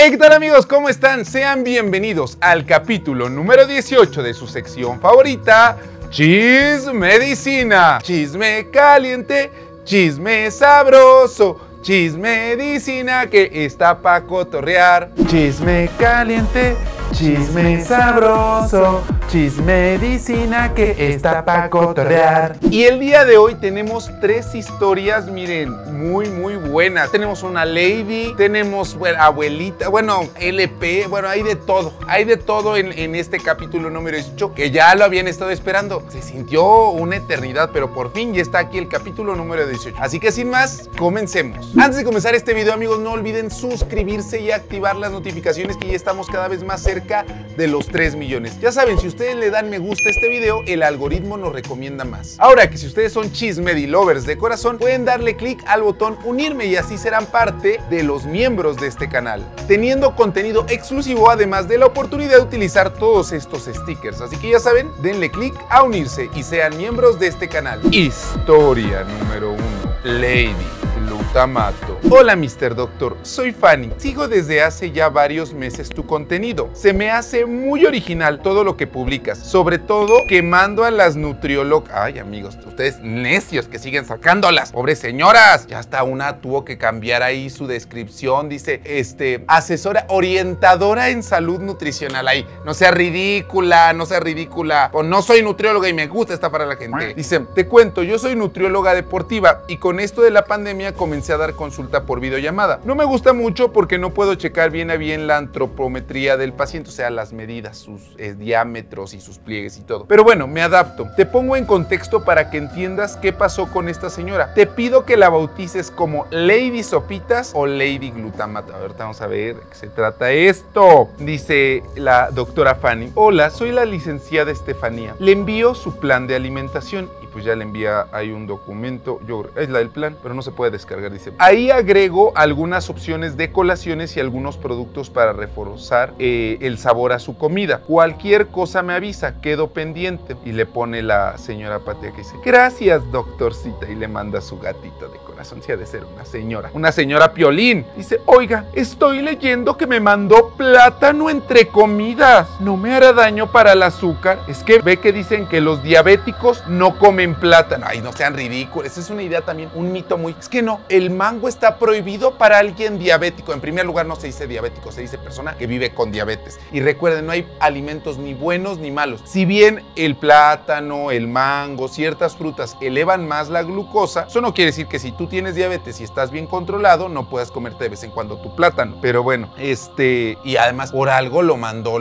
Hey, ¿qué tal amigos? ¿Cómo están? Sean bienvenidos al capítulo número 18 de su sección favorita, Chismedicina. Chisme caliente, chisme sabroso, chismedicina que está pa' cotorrear. Chisme caliente, chisme sabroso, chismedicina que está pa' cotorrear. Y el día de hoy tenemos tres historias, miren, muy buenas. Tenemos una lady, tenemos abuelita, bueno, LP, bueno, hay de todo en este capítulo número 18, que ya lo habían estado esperando. Se sintió una eternidad, pero por fin ya está aquí el capítulo número 18. Así que sin más, comencemos. Antes de comenzar este video, amigos, no olviden suscribirse y activar las notificaciones, que ya estamos cada vez más cerca de los 3 millones. Ya saben, si ustedes le dan me gusta a este video, el algoritmo nos recomienda más. Ahora que si ustedes son chismedi lovers de corazón, pueden darle clic al botón unirme y así serán parte de los miembros de este canal, teniendo contenido exclusivo, además de la oportunidad de utilizar todos estos stickers. Así que ya saben, denle clic a unirse y sean miembros de este canal. Historia número 1. Lady Glutamato. Hola Mr. Doctor, soy Fanny. Sigo desde hace ya varios meses tu contenido. Se me hace muy original todo lo que publicas, sobre todo quemando a las nutriólogas. Ay amigos, ustedes necios que siguen sacándolas, pobres señoras. Ya hasta una tuvo que cambiar ahí su descripción, dice, asesora, orientadora en salud nutricional. Ahí, no sea ridícula, o no soy nutrióloga y me gusta estafar a la gente. Dice, te cuento, yo soy nutrióloga deportiva y con esto de la pandemia comencé a dar consulta por videollamada. No me gusta mucho porque no puedo checar bien a bien la antropometría del paciente, o sea, las medidas, sus diámetros y sus pliegues y todo. Pero bueno, me adapto. Te pongo en contexto para que entiendas qué pasó con esta señora. Te pido que la bautices como Lady Sopitas o Lady Glutamato. Ahorita vamos a ver de qué se trata esto. Dice la doctora Fanny. Hola, soy la licenciada Estefanía. Le envío su plan de alimentación. Pues ya le envía ahí un documento, es la del plan, pero no se puede descargar, dice. Ahí agrego algunas opciones de colaciones y algunos productos para reforzar el sabor a su comida. Cualquier cosa me avisa, quedo pendiente. Y le pone la señora Patia que dice, gracias doctorcita, y le manda su gatito de corazón, si ha de ser una señora Piolín. Dice, oiga, estoy leyendo que me mandó plátano entre comidas. ¿No me hará daño para el azúcar? Es que ve que dicen que los diabéticos no comen plátano. Ay, no sean ridículos. Esa es una idea también, un mito muy... Es que no, el mango está prohibido para alguien diabético. En primer lugar, no se dice diabético, se dice persona que vive con diabetes. Y recuerden, no hay alimentos ni buenos ni malos. Si bien el plátano, el mango, ciertas frutas elevan más la glucosa, eso no quiere decir que si tú tienes diabetes y estás bien controlado, no puedas comerte de vez en cuando tu plátano. Pero bueno, y además por algo lo mandó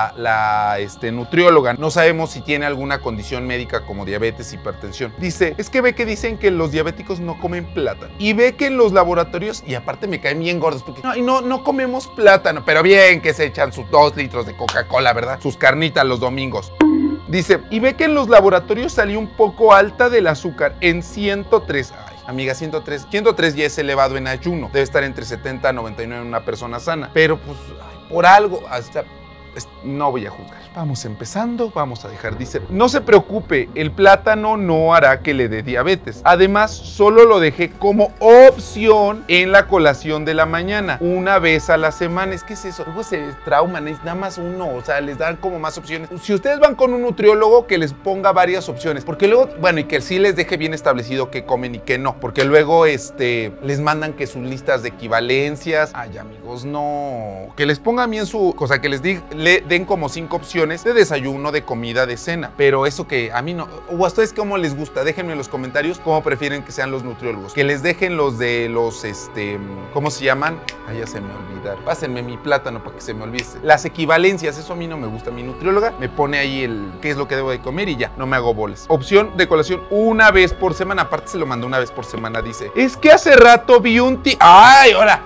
la nutrióloga. No sabemos si tiene alguna condición médica como diabetes, hipertensión. Dice, es que ve que dicen que los diabéticos no comen plátano. Y ve que en los laboratorios, y aparte me caen bien gordos, porque no comemos plátano, pero bien que se echan sus 2 litros de Coca-Cola, ¿verdad? Sus carnitas los domingos. Dice, y ve que en los laboratorios salió un poco alta del azúcar en 103. Ay, amiga, 103 ya es elevado en ayuno. Debe estar entre 70 a 99 en una persona sana. Pero pues, por algo, hasta... No voy a juzgar. Vamos empezando, vamos a dejar, dice, no se preocupe, el plátano no hará que le dé diabetes. Además, solo lo dejé como opción en la colación de la mañana, una vez a la semana. Es que es eso, luego se trauman, es nada más uno, o sea, les dan como más opciones. Si ustedes van con un nutriólogo, que les ponga varias opciones, porque luego, bueno, y que sí les deje bien establecido qué comen y qué no, porque luego, les mandan que sus listas de equivalencias. Ay, amigos, no, que les pongan bien su, o sea, que le den como 5 opciones de desayuno, de comida, de cena. Pero eso que a mí no... ¿O a ustedes cómo les gusta? Déjenme en los comentarios cómo prefieren que sean los nutriólogos. Que les dejen los de los, ¿cómo se llaman? Ay, ya se me olvidaron. Pásenme mi plátano para que se me olvide. Las equivalencias, eso a mí no me gusta. Mi nutrióloga me pone ahí qué es lo que debo de comer y ya, no me hago bolas. Opción de colación una vez por semana. Aparte se lo mandó una vez por semana, dice. Es que hace rato vi un ¡Ay, ahora!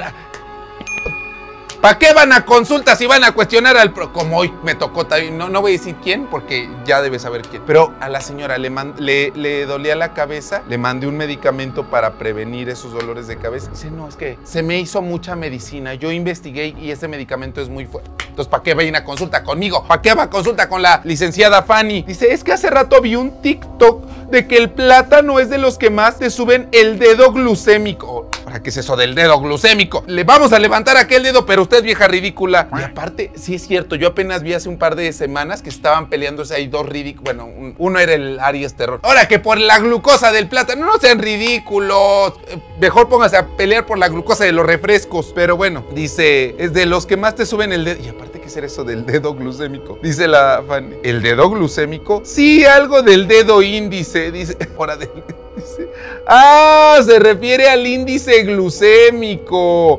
¿Para qué van a consultas si van a cuestionar como hoy me tocó también? No voy a decir quién porque ya debes saber quién. Pero a la señora le dolía la cabeza, le mandé un medicamento para prevenir esos dolores de cabeza. Dice, no, es que se me hizo mucha medicina. Yo investigué y ese medicamento es muy fuerte. Entonces, ¿para qué vayan a consulta conmigo? ¿Para qué va a consulta con la licenciada Fanny? Dice, es que hace rato vi un TikTok de que el plátano es de los que más te suben el dedo glucémico. ¿Qué es eso del dedo glucémico? Le vamos a levantar aquel dedo, pero usted, vieja ridícula. Y aparte, sí es cierto, yo apenas vi hace un par de semanas que estaban peleándose ahí dos ridículos. Bueno, uno era el Aries Terror. Ahora que por la glucosa del plátano, no sean ridículos. Mejor póngase a pelear por la glucosa de los refrescos. Pero bueno, dice, es de los que más te suben el dedo. Y aparte, ¿qué será eso del dedo glucémico? Dice la fan, ¿el dedo glucémico? Sí, algo del dedo índice. Dice, ahora del... Dice, se refiere al índice glucémico.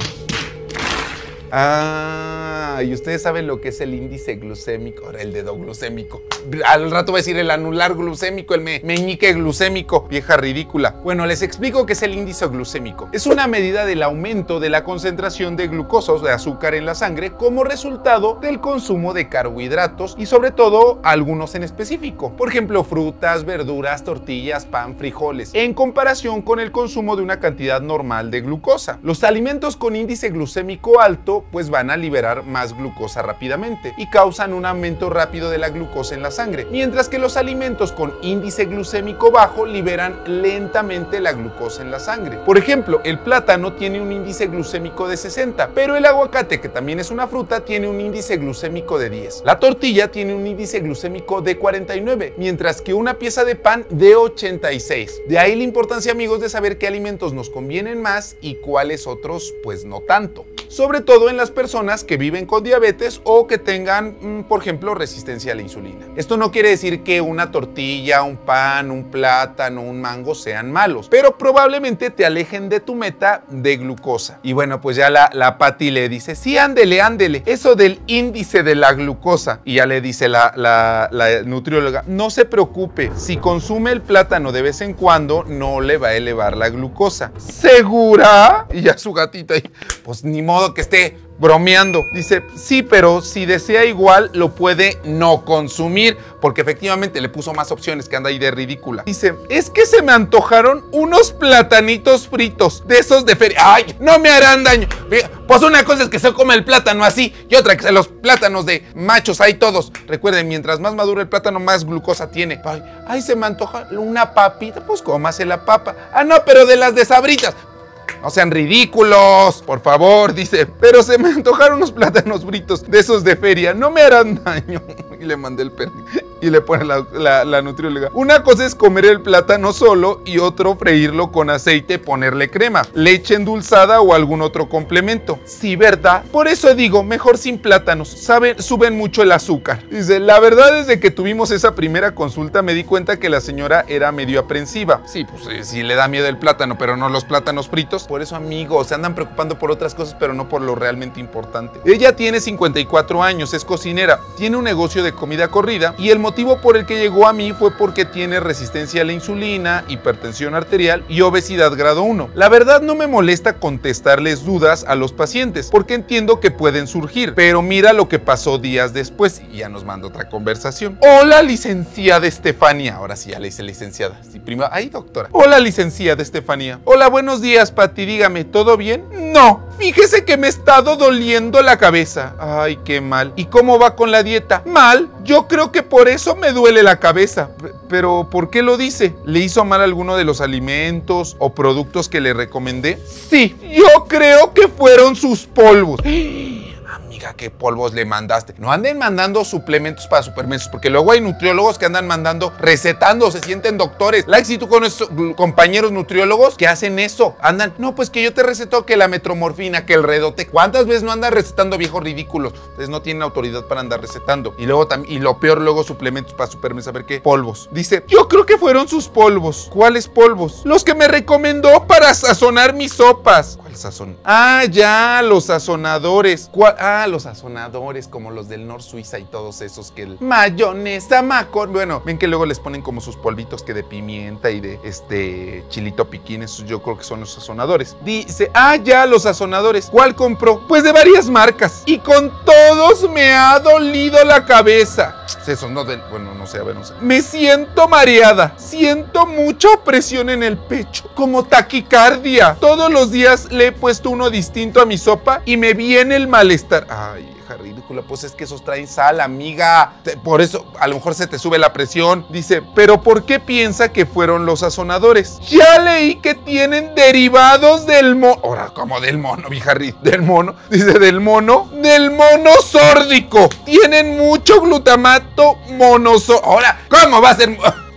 Y ustedes saben lo que es el índice glucémico, ahora el dedo glucémico. Al rato va a decir el anular glucémico, el meñique glucémico, vieja ridícula. Bueno, les explico qué es el índice glucémico. Es una medida del aumento de la concentración de glucosa, o de azúcar en la sangre, como resultado del consumo de carbohidratos y sobre todo algunos en específico. Por ejemplo, frutas, verduras, tortillas, pan, frijoles, en comparación con el consumo de una cantidad normal de glucosa. Los alimentos con índice glucémico alto pues van a liberar más glucosa rápidamente y causan un aumento rápido de la glucosa en la sangre, mientras que los alimentos con índice glucémico bajo liberan lentamente la glucosa en la sangre. Por ejemplo, el plátano tiene un índice glucémico de 60, pero el aguacate, que también es una fruta, tiene un índice glucémico de 10. La tortilla tiene un índice glucémico de 49, mientras que una pieza de pan de 86. De ahí la importancia, amigos, de saber qué alimentos nos convienen más y cuáles otros pues no tanto. Sobre todo en las personas que viven con diabetes o que tengan, por ejemplo, resistencia a la insulina. Esto no quiere decir que una tortilla, un pan, un plátano, un mango sean malos, pero probablemente te alejen de tu meta de glucosa. Y bueno, pues ya la Pati le dice, sí, ándele, eso del índice de la glucosa. Y ya le dice la nutrióloga, no se preocupe, si consume el plátano de vez en cuando, no le va a elevar la glucosa. ¿Segura? Y ya su gatita ahí, pues ni modo que esté bromeando. Dice, sí, pero si desea igual lo puede no consumir, porque efectivamente le puso más opciones, que anda ahí de ridícula. Dice, es que se me antojaron unos platanitos fritos, de esos de feria. ¡Ay, no me harán daño! Pues una cosa es que se come el plátano así, y otra que los plátanos de machos ahí todos. Recuerden, mientras más maduro el plátano, más glucosa tiene. Ay, se me antoja una papita, pues cómase la papa. No, pero de las de Sabritas. No sean ridículos, por favor, dice. Pero se me antojaron unos plátanos fritos de esos de feria, no me harán daño. Y le mandé el perro. Y le pone la nutrióloga. Una cosa es comer el plátano solo y otro freírlo con aceite, ponerle crema, leche endulzada o algún otro complemento. Sí, ¿verdad? Por eso digo, mejor sin plátanos. ¿Saben? Suben mucho el azúcar. Dice, la verdad desde que tuvimos esa primera consulta me di cuenta que la señora era medio aprensiva. Sí, pues sí le da miedo el plátano, pero no los plátanos fritos. Por eso, amigos, se andan preocupando por otras cosas, pero no por lo realmente importante. Ella tiene 54 años, es cocinera, tiene un negocio de comida corrida y el motivo por el que llegó a mí fue porque tiene resistencia a la insulina, hipertensión arterial y obesidad grado 1. La verdad no me molesta contestarles dudas a los pacientes porque entiendo que pueden surgir, pero mira lo que pasó días después y ya nos manda otra conversación. Hola, licenciada Estefanía. Ahora sí ya le hice licenciada. Sí, prima. Ay, doctora. Hola, licenciada Estefanía. Hola, buenos días, Pati. Dígame, ¿todo bien? No, fíjese que me ha estado doliendo la cabeza. Ay, qué mal. ¿Y cómo va con la dieta? Mal. Yo creo que por eso me duele la cabeza. Pero, ¿por qué lo dice? ¿Le hizo mal alguno de los alimentos o productos que le recomendé? Sí, yo creo que fueron sus polvos. Amiga, ¿qué polvos le mandaste? No anden mandando suplementos para supermensos, porque luego hay nutriólogos que andan mandando, recetando, se sienten doctores. Like, si tú conoces compañeros nutriólogos que hacen eso, andan, no, pues que yo te receto que la metromorfina, que el redote. ¿Cuántas veces no andan recetando, viejos ridículos? Ustedes no tienen autoridad para andar recetando. Y luego también, y lo peor, luego suplementos para supermensos, a ver qué, polvos. Dice, yo creo que fueron sus polvos. ¿Cuáles polvos? Los que me recomendó para sazonar mis sopas. ¿Cuál sazón? Ya, los sazonadores. Los sazonadores como los del Nor Suiza y todos esos que el mayonesa, bueno, ven que luego les ponen como sus polvitos que de pimienta y de chilito piquín, esos yo creo que son los sazonadores. Dice, ya, los sazonadores. ¿Cuál compró? Pues de varias marcas. Y con todos me ha dolido la cabeza. Esos no bueno, no sé, a ver, no sé. Me siento mareada, siento mucha opresión en el pecho, como taquicardia. Todos los días le he puesto uno distinto a mi sopa y me viene el malestar. Ay, vieja ridícula, pues es que esos traen sal, amiga. Por eso a lo mejor se te sube la presión. Dice, pero ¿por qué piensa que fueron los sazonadores? Ya leí que tienen derivados del mono. Ahora, ¿cómo del mono, vieja ridícula? ¿Del mono? Dice, del mono sórdico. Tienen mucho glutamato monosódico. Ahora, ¿cómo va a ser?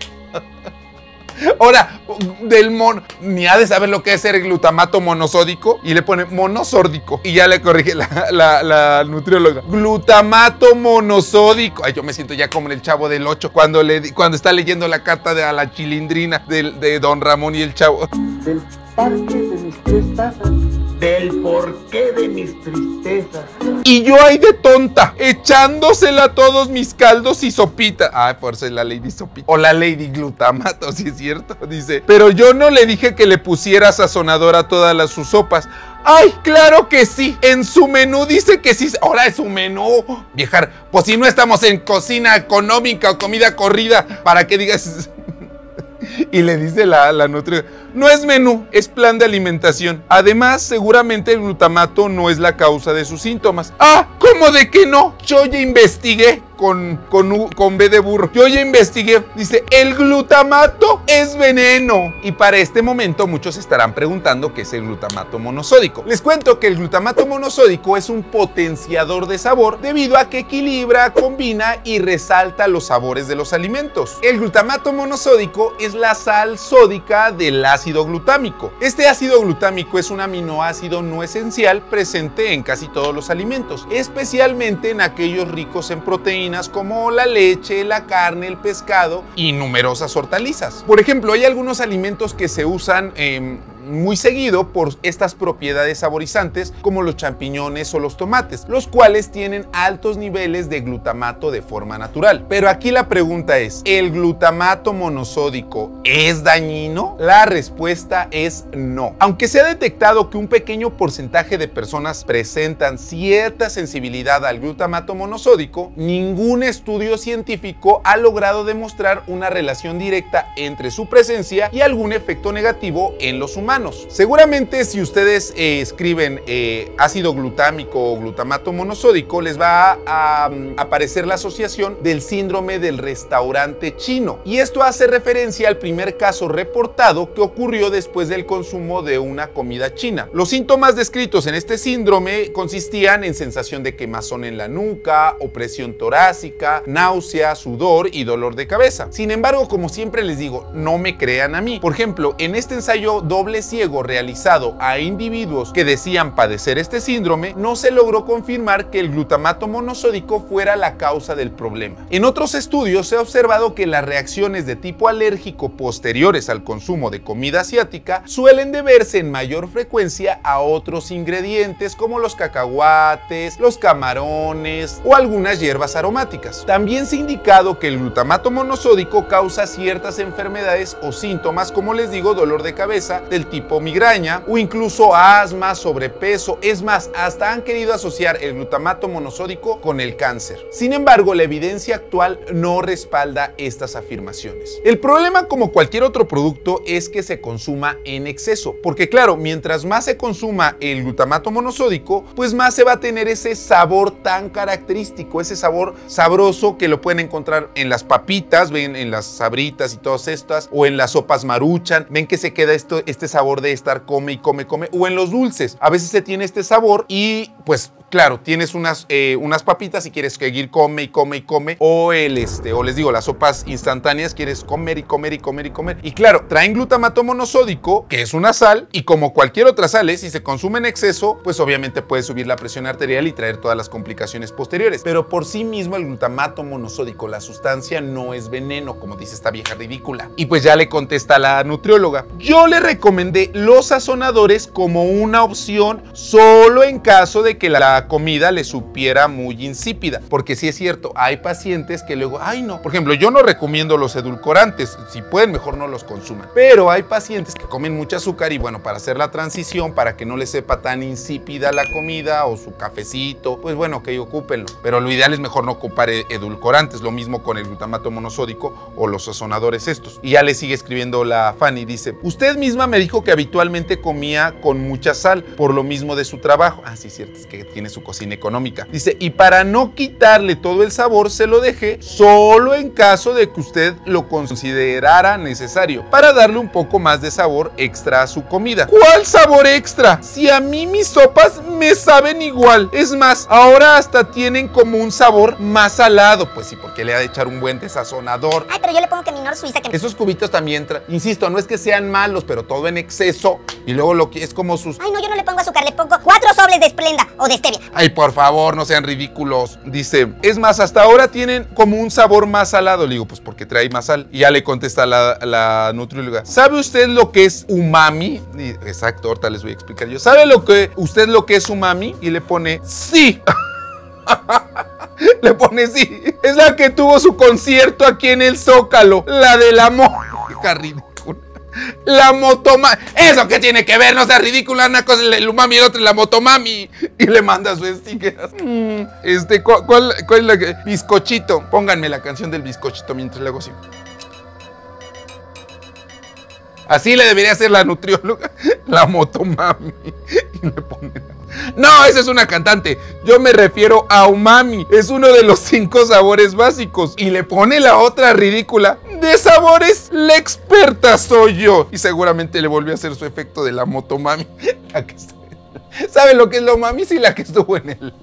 Ahora, del mono, ni ha de saber lo que es el glutamato monosódico y le pone monosórdico y ya le corrige la nutrióloga. Glutamato monosódico. Ay, yo me siento ya como el Chavo del 8 cuando está leyendo la carta a la chilindrina de Don Ramón y el Chavo. Del parque de mis tres tazas, del porqué de mis tristezas. Y yo ahí de tonta, echándosela a todos mis caldos y sopita. Ay, por ser la Lady Sopita. O la Lady Glutamato, si es cierto. Dice, pero yo no le dije que le pusiera sazonador a todas sus sopas. ¡Ay, claro que sí! En su menú dice que sí. Ahora es su menú. Viejar, pues si no estamos en cocina económica o comida corrida, para que digas... Y le dice la nutrióloga, no es menú, es plan de alimentación. Además, seguramente el glutamato no es la causa de sus síntomas. ¡Ah! ¿Cómo de que no? Yo ya investigué con B de burro. Yo ya investigué. Dice, el glutamato es veneno. Y para este momento muchos estarán preguntando qué es el glutamato monosódico. Les cuento que el glutamato monosódico es un potenciador de sabor debido a que equilibra, combina y resalta los sabores de los alimentos. El glutamato monosódico es la sal sódica del ácido glutámico. Este ácido glutámico es un aminoácido no esencial presente en casi todos los alimentos, especialmente en aquellos ricos en proteínas como la leche, la carne, el pescado y numerosas hortalizas. Por ejemplo, hay algunos alimentos que se usan muy seguido por estas propiedades saborizantes como los champiñones o los tomates, los cuales tienen altos niveles de glutamato de forma natural. Pero aquí la pregunta es, ¿el glutamato monosódico es dañino? La respuesta es no. Aunque se ha detectado que un pequeño porcentaje de personas presentan cierta sensibilidad al glutamato monosódico, ningún estudio científico ha logrado demostrar una relación directa entre su presencia y algún efecto negativo en los humanos. Seguramente si ustedes escriben ácido glutámico o glutamato monosódico, les va a aparecer la asociación del síndrome del restaurante chino. Y esto hace referencia al primer caso reportado que ocurrió después del consumo de una comida china. Los síntomas descritos en este síndrome consistían en sensación de quemazón en la nuca, opresión torácica, náusea, sudor y dolor de cabeza. Sin embargo, como siempre les digo, no me crean a mí. Por ejemplo, en este ensayo doble ciego realizado a individuos que decían padecer este síndrome, no se logró confirmar que el glutamato monosódico fuera la causa del problema. En otros estudios se ha observado que las reacciones de tipo alérgico posteriores al consumo de comida asiática suelen deberse en mayor frecuencia a otros ingredientes como los cacahuates, los camarones o algunas hierbas aromáticas. También se ha indicado que el glutamato monosódico causa ciertas enfermedades o síntomas, como les digo, dolor de cabeza del tipo migraña o incluso asma, sobrepeso. Es más, hasta han querido asociar el glutamato monosódico con el cáncer. Sin embargo, la evidencia actual no respalda estas afirmaciones. El problema, como cualquier otro producto, es que se consuma en exceso, porque claro, mientras más se consuma el glutamato monosódico, pues más se va a tener ese sabor tan característico, ese sabor sabroso que lo pueden encontrar en las papitas, ven, en las sabritas y todas estas, o en las sopas Maruchan, ven que se queda este sabor de estar come y come, o en los dulces, a veces se tiene este sabor y pues claro, tienes unas papitas y quieres seguir come y come, o les digo, las sopas instantáneas, quieres comer y comer. Y claro, traen glutamato monosódico, que es una sal, y como cualquier otra sal, si se consume en exceso, pues obviamente puede subir la presión arterial y traer todas las complicaciones posteriores. Pero por sí mismo el glutamato monosódico, la sustancia, no es veneno, como dice esta vieja ridícula. Y pues ya le contesta la nutrióloga. Yo le recomendé los sazonadores como una opción solo en caso de que la comida le supiera muy insípida, porque sí es cierto, hay pacientes que luego, ay no, por ejemplo, yo no recomiendo los edulcorantes, si pueden mejor no los consuman, pero hay pacientes que comen mucho azúcar y bueno, para hacer la transición, para que no les sepa tan insípida la comida o su cafecito, pues bueno, que ocúpenlo, pero lo ideal es mejor no ocupar edulcorantes, lo mismo con el glutamato monosódico o los sazonadores estos. Y ya le sigue escribiendo la Fanny, dice, usted misma me dijo que habitualmente comía con mucha sal, por lo mismo de su trabajo. Ah, sí, cierto, es que tiene tiene su cocina económica. Dice, y para no quitarle todo el sabor, se lo dejé solo en caso de que usted lo considerara necesario, para darle un poco más de sabor extra a su comida. ¿Cuál sabor extra? Si a mí mis sopas me saben igual. Es más, ahora hasta tienen como un sabor más salado. Pues sí, porque le ha de echar un buen desazonador. Ay, pero yo le pongo que minor suiza. Que... Esos cubitos también, insisto, no es que sean malos, pero todo en exceso. Y luego lo que es como sus... Ay, no, yo no le pongo azúcar, le pongo 4 sobres de Splenda o de stevia. Ay, por favor, no sean ridículos. Dice, es más, hasta ahora tienen como un sabor más salado. Le digo, pues porque trae más sal. Y ya le contesta la nutrióloga, ¿sabe usted lo que es umami? Y, exacto, ahorita les voy a explicar yo. ¿Sabe usted lo que es umami? Y le pone, sí. Le pone sí. Es la que tuvo su concierto aquí en el Zócalo. La de la ridícula. La motomami. ¿Eso qué tiene que ver? No sea ridícula. Una cosa es el umami y la otra es la motomami. Y le manda su sticker. ¿Cuál es la que? Bizcochito. Pónganme la canción del bizcochito mientras le hago así. Así le debería hacer la nutrióloga. La motomami. Y le pone... No, esa es una cantante. Yo me refiero a umami. Es uno de los 5 sabores básicos. Y le pone la otra ridícula. De sabores, la experta soy yo. Y seguramente le volvió a hacer su efecto de la motomami. ¿Sabe lo que es la umami? Sí, la que estuvo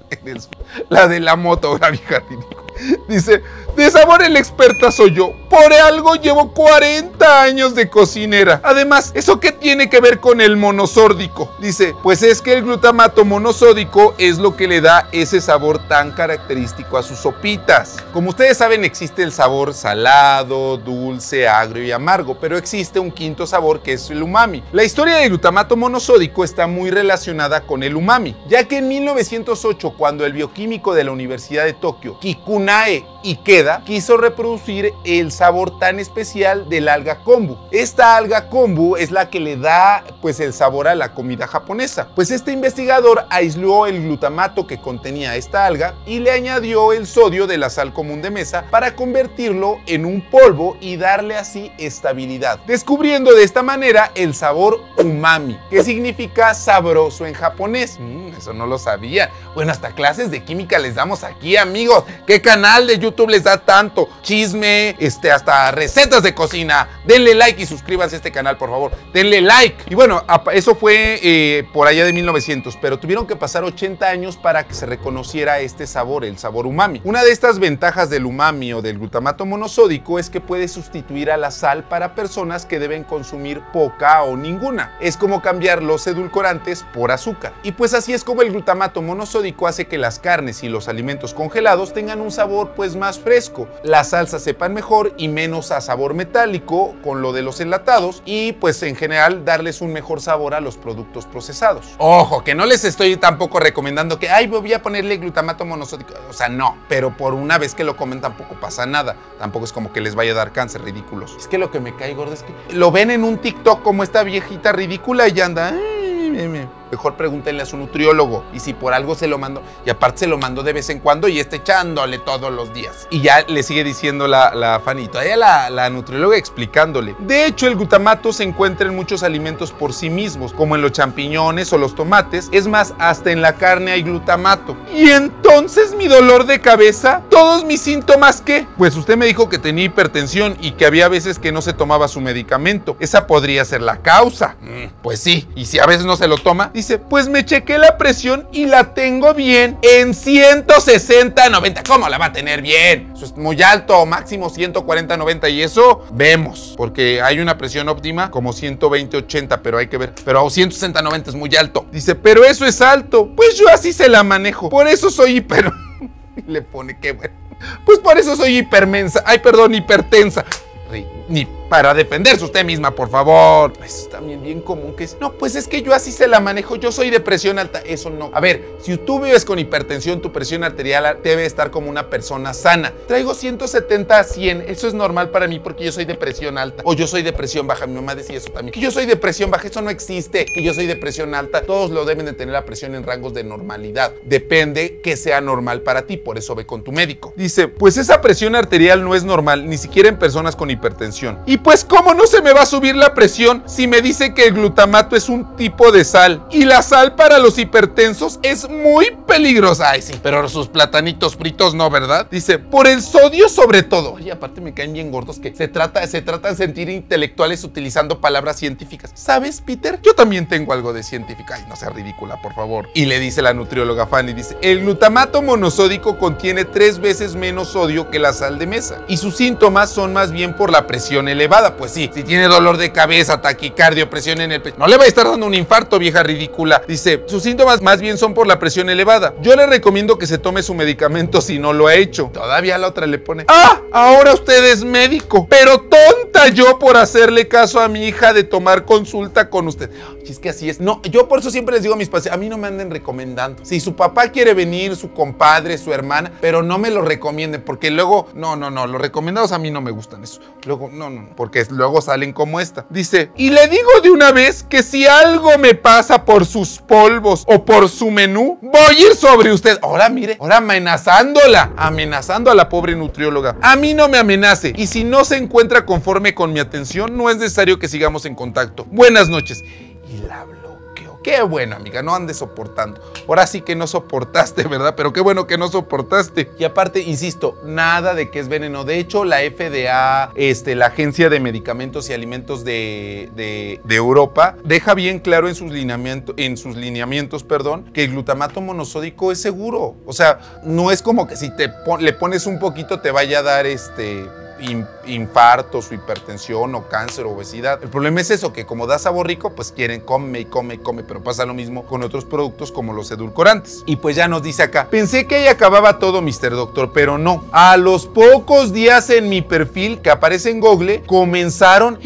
la de la moto, la vieja ridícula. Dice, de sabor la experta soy yo. Por algo llevo 40 años de cocinera. Además, ¿eso qué tiene que ver con el monosódico? Dice, pues es que el glutamato monosódico es lo que le da ese sabor tan característico a sus sopitas. Como ustedes saben, existe el sabor salado, dulce, agrio y amargo, pero existe un quinto sabor que es el umami. La historia del glutamato monosódico está muy relacionada con el umami, ya que en 1908, cuando el bioquímico de la Universidad de Tokio, Kikunae Ikeda, quiso reproducir el sabor tan especial del alga kombu. Esta alga kombu es la que le da pues el sabor a la comida japonesa. Pues este investigador aisló el glutamato que contenía esta alga y le añadió el sodio de la sal común de mesa para convertirlo en un polvo y darle así estabilidad, descubriendo de esta manera el sabor umami, que significa sabroso en japonés. Eso no lo sabía. Bueno, hasta clases de química les damos aquí, amigos. ¿Qué canal de YouTube les da tanto chisme? Hasta recetas de cocina. Denle like y suscríbanse a este canal, por favor. Denle like. Y bueno, eso fue por allá de 1900, pero tuvieron que pasar 80 años para que se reconociera este sabor, el sabor umami. Una de estas ventajas del umami o del glutamato monosódico es que puede sustituir a la sal para personas que deben consumir poca o ninguna. Es como cambiar los edulcorantes por azúcar. Y pues así es como el glutamato monosódico hace que las carnes y los alimentos congelados tengan un sabor pues más fresco, las salsas sepan mejor y menos a sabor metálico con lo de los enlatados, y pues en general darles un mejor sabor a los productos procesados. Ojo, que no les estoy tampoco recomendando que ay, voy a ponerle glutamato monosódico, o sea, no, pero por una vez que lo comen tampoco pasa nada, tampoco es como que les vaya a dar cáncer, ridículos. Es que lo que me cae gordo es que lo ven en un TikTok como esta viejita ridícula y ya anda... Mejor pregúntenle a su nutriólogo, y si por algo se lo mando, y aparte se lo mando de vez en cuando y está echándole todos los días. Y ya le sigue diciendo la Fanny, todavía la nutrióloga explicándole. De hecho, el glutamato se encuentra en muchos alimentos por sí mismos, como en los champiñones o los tomates. Es más, hasta en la carne hay glutamato. Y entonces mi dolor de cabeza, todos mis síntomas, ¿qué? Pues usted me dijo que tenía hipertensión y que había veces que no se tomaba su medicamento. Esa podría ser la causa. Pues sí, y si a veces no se lo toma, dice, pues me chequé la presión y la tengo bien en 160/90. ¿Cómo la va a tener bien? Eso es muy alto, máximo 140/90, y eso vemos, porque hay una presión óptima como 120/80, pero hay que ver. Pero a 160/90 es muy alto. Dice, pero eso es alto. Pues yo así se la manejo. Por eso soy hiper... Le pone que bueno. Pues por eso soy hipertensa. Ni para defenderse usted misma, por favor. Es también bien común que es, no, pues es que yo así se la manejo, yo soy de presión alta. Eso no. A ver, si tú vives con hipertensión, tu presión arterial debe estar como una persona sana. Traigo 170/100, eso es normal para mí porque yo soy de presión alta. O yo soy de presión baja, mi mamá decía eso también. Que yo soy de presión baja, eso no existe. Que yo soy de presión alta, todos lo deben de tener la presión en rangos de normalidad. Depende que sea normal para ti, por eso ve con tu médico. Dice, pues esa presión arterial no es normal, ni siquiera en personas con hipertensión. Y pues cómo no se me va a subir la presión si me dice que el glutamato es un tipo de sal y la sal para los hipertensos es muy peligrosa. Ay, sí, pero sus platanitos fritos no, ¿verdad? Dice, por el sodio sobre todo. Y aparte me caen bien gordos que se tratan de sentir intelectuales utilizando palabras científicas. ¿Sabes, Peter? Yo también tengo algo de científica. Ay, no sea ridícula, por favor. Y le dice la nutrióloga Fanny, dice, el glutamato monosódico contiene 3 veces menos sodio que la sal de mesa. Y sus síntomas son más bien por la presión elevada. Pues sí, si tiene dolor de cabeza, taquicardia, presión en el pecho, no le va a estar dando un infarto, vieja ridícula. Dice, sus síntomas más bien son por la presión elevada. Yo le recomiendo que se tome su medicamento si no lo ha hecho. Todavía la otra le pone, ¡ah! Ahora usted es médico. Pero tonta yo por hacerle caso a mi hija de tomar consulta con usted. Ay, es que así es. No, yo por eso siempre les digo a mis pacientes, a mí no me anden recomendando. Si su papá quiere venir, su compadre, su hermana, pero no me lo recomienden, porque luego, no, los recomendados a mí no me gustan eso. Luego, no, porque luego salen como esta. Dice, y le digo de una vez que si algo me pasa por sus polvos o por su menú, voy a ir sobre usted. Ahora mire, ahora amenazando a la pobre nutrióloga. A mí no me amenace, y si no se encuentra conforme con mi atención, no es necesario que sigamos en contacto. Buenas noches. Y la bloqueó. Qué bueno, amiga, no andes soportando. Ahora sí que no soportaste, ¿verdad? Pero qué bueno que no soportaste. Y aparte, insisto, nada de que es veneno. De hecho, la FDA, la Agencia de Medicamentos y Alimentos de Europa, deja bien claro en sus lineamientos, que el glutamato monosódico es seguro. O sea, no es como que si le pones un poquito te vaya a dar infartos o hipertensión o cáncer o obesidad. El problema es eso, que como da sabor rico, pues quieren come, pero pasa lo mismo con otros productos como los edulcorantes. Y pues ya nos dice acá, pensé que ahí acababa todo, Mr. Doctor, pero no. A los pocos días en mi perfil que aparece en Google, comenzaron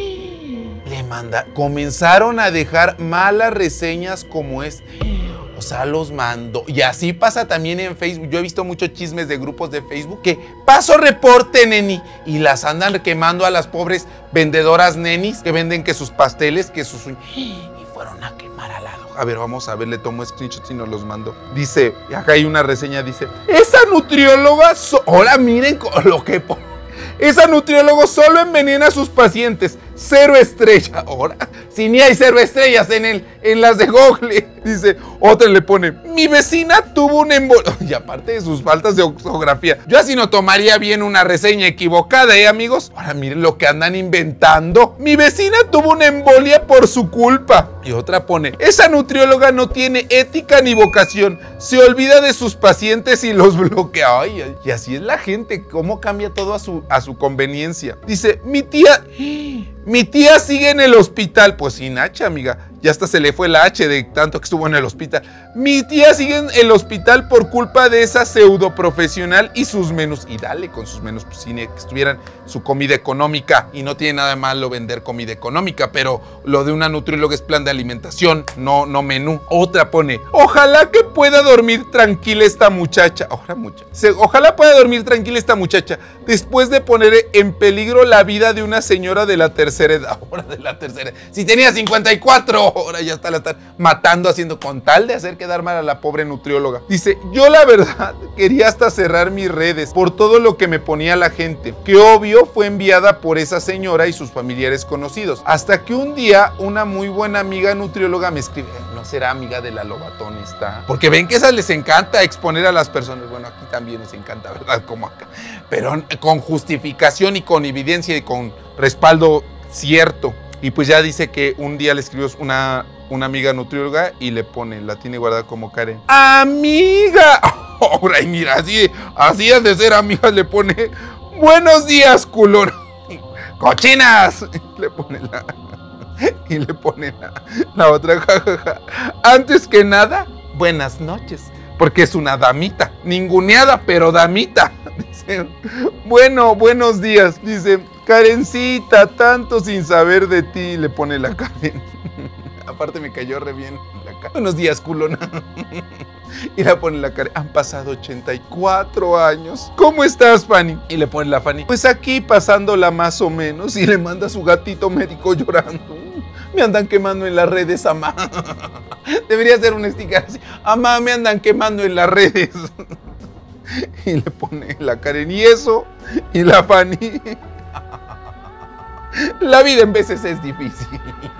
a dejar malas reseñas como es. O sea, los mando. Y así pasa también en Facebook. Yo he visto muchos chismes de grupos de Facebook que paso reporte, neni. Y las andan quemando a las pobres vendedoras nenis que venden que sus pasteles, que sus uñas. Y fueron a quemar al lado. A ver, vamos a ver, le tomo screenshots y nos los mando. Dice, acá hay una reseña, dice, esa nutrióloga, ahora miren lo que pone. Esa nutrióloga solo envenena a sus pacientes. 0 estrella. Ahora, si ni hay 0 estrellas en las de Google. Dice, otra le pone, mi vecina tuvo un embolia. Y aparte de sus faltas de ortografía, yo así no tomaría bien una reseña equivocada, amigos. Ahora miren lo que andan inventando. Mi vecina tuvo una embolia por su culpa. Y otra pone, esa nutrióloga no tiene ética ni vocación. Se olvida de sus pacientes y los bloquea. Ay, y así es la gente, cómo cambia todo a su conveniencia. Dice, mi tía sigue en el hospital. Pues sin H, amiga. Ya hasta se le fue la H de tanto que estuvo en el hospital. Mi tía sigue en el hospital por culpa de esa pseudo profesional y sus menús. Y dale con sus menús, pues sin que estuvieran su comida económica. Y no tiene nada de malo vender comida económica, pero lo de una nutrióloga es plan de alimentación, no menú. Otra pone, ojalá que pueda dormir tranquila esta muchacha. Ojalá pueda dormir tranquila esta muchacha después de poner en peligro la vida de una señora de la tercera edad. Ahora de la tercera edad. Si tenía 54, ahora ya la están matando, haciendo con tal de hacer quedar mal a la pobre nutrióloga. Dice, yo la verdad quería hasta cerrar mis redes por todo lo que me ponía la gente, que obvio fue enviada por esa señora y sus familiares conocidos. Hasta que un día una muy buena amiga nutrióloga me escribe, ¿no será amiga de la Lobatón esta? Porque ven que esas les encanta exponer a las personas. Bueno, aquí también les encanta, ¿verdad? Como acá. Pero con justificación y con evidencia y con respaldo cierto. Y pues ya dice que un día le escribió una amiga nutrióloga y le pone, la tiene guardada como Karen. ¡Amiga! Ahora, y mira, así es de ser amigas, le pone, buenos días, culón. ¡Cochinas! Le pone y le pone la otra, jajaja. Antes que nada, buenas noches. Porque es una damita, ninguneada, pero damita. Dice, bueno, buenos días. Dice, Karencita, tanto sin saber de ti. Le pone la Karen. Aparte me cayó re bien la Karen. Buenos días, culona. Y le pone la Karen. Han pasado 84 años. ¿Cómo estás, Fanny? Y le pone la Fanny. Pues aquí pasándola más o menos. Y le manda a su gatito médico llorando. Me andan quemando en las redes, amá. Debería ser un sticker así. Amá, me andan quemando en las redes. Y le pone la Karen. Y eso. Y la Fanny. La vida en veces es difícil.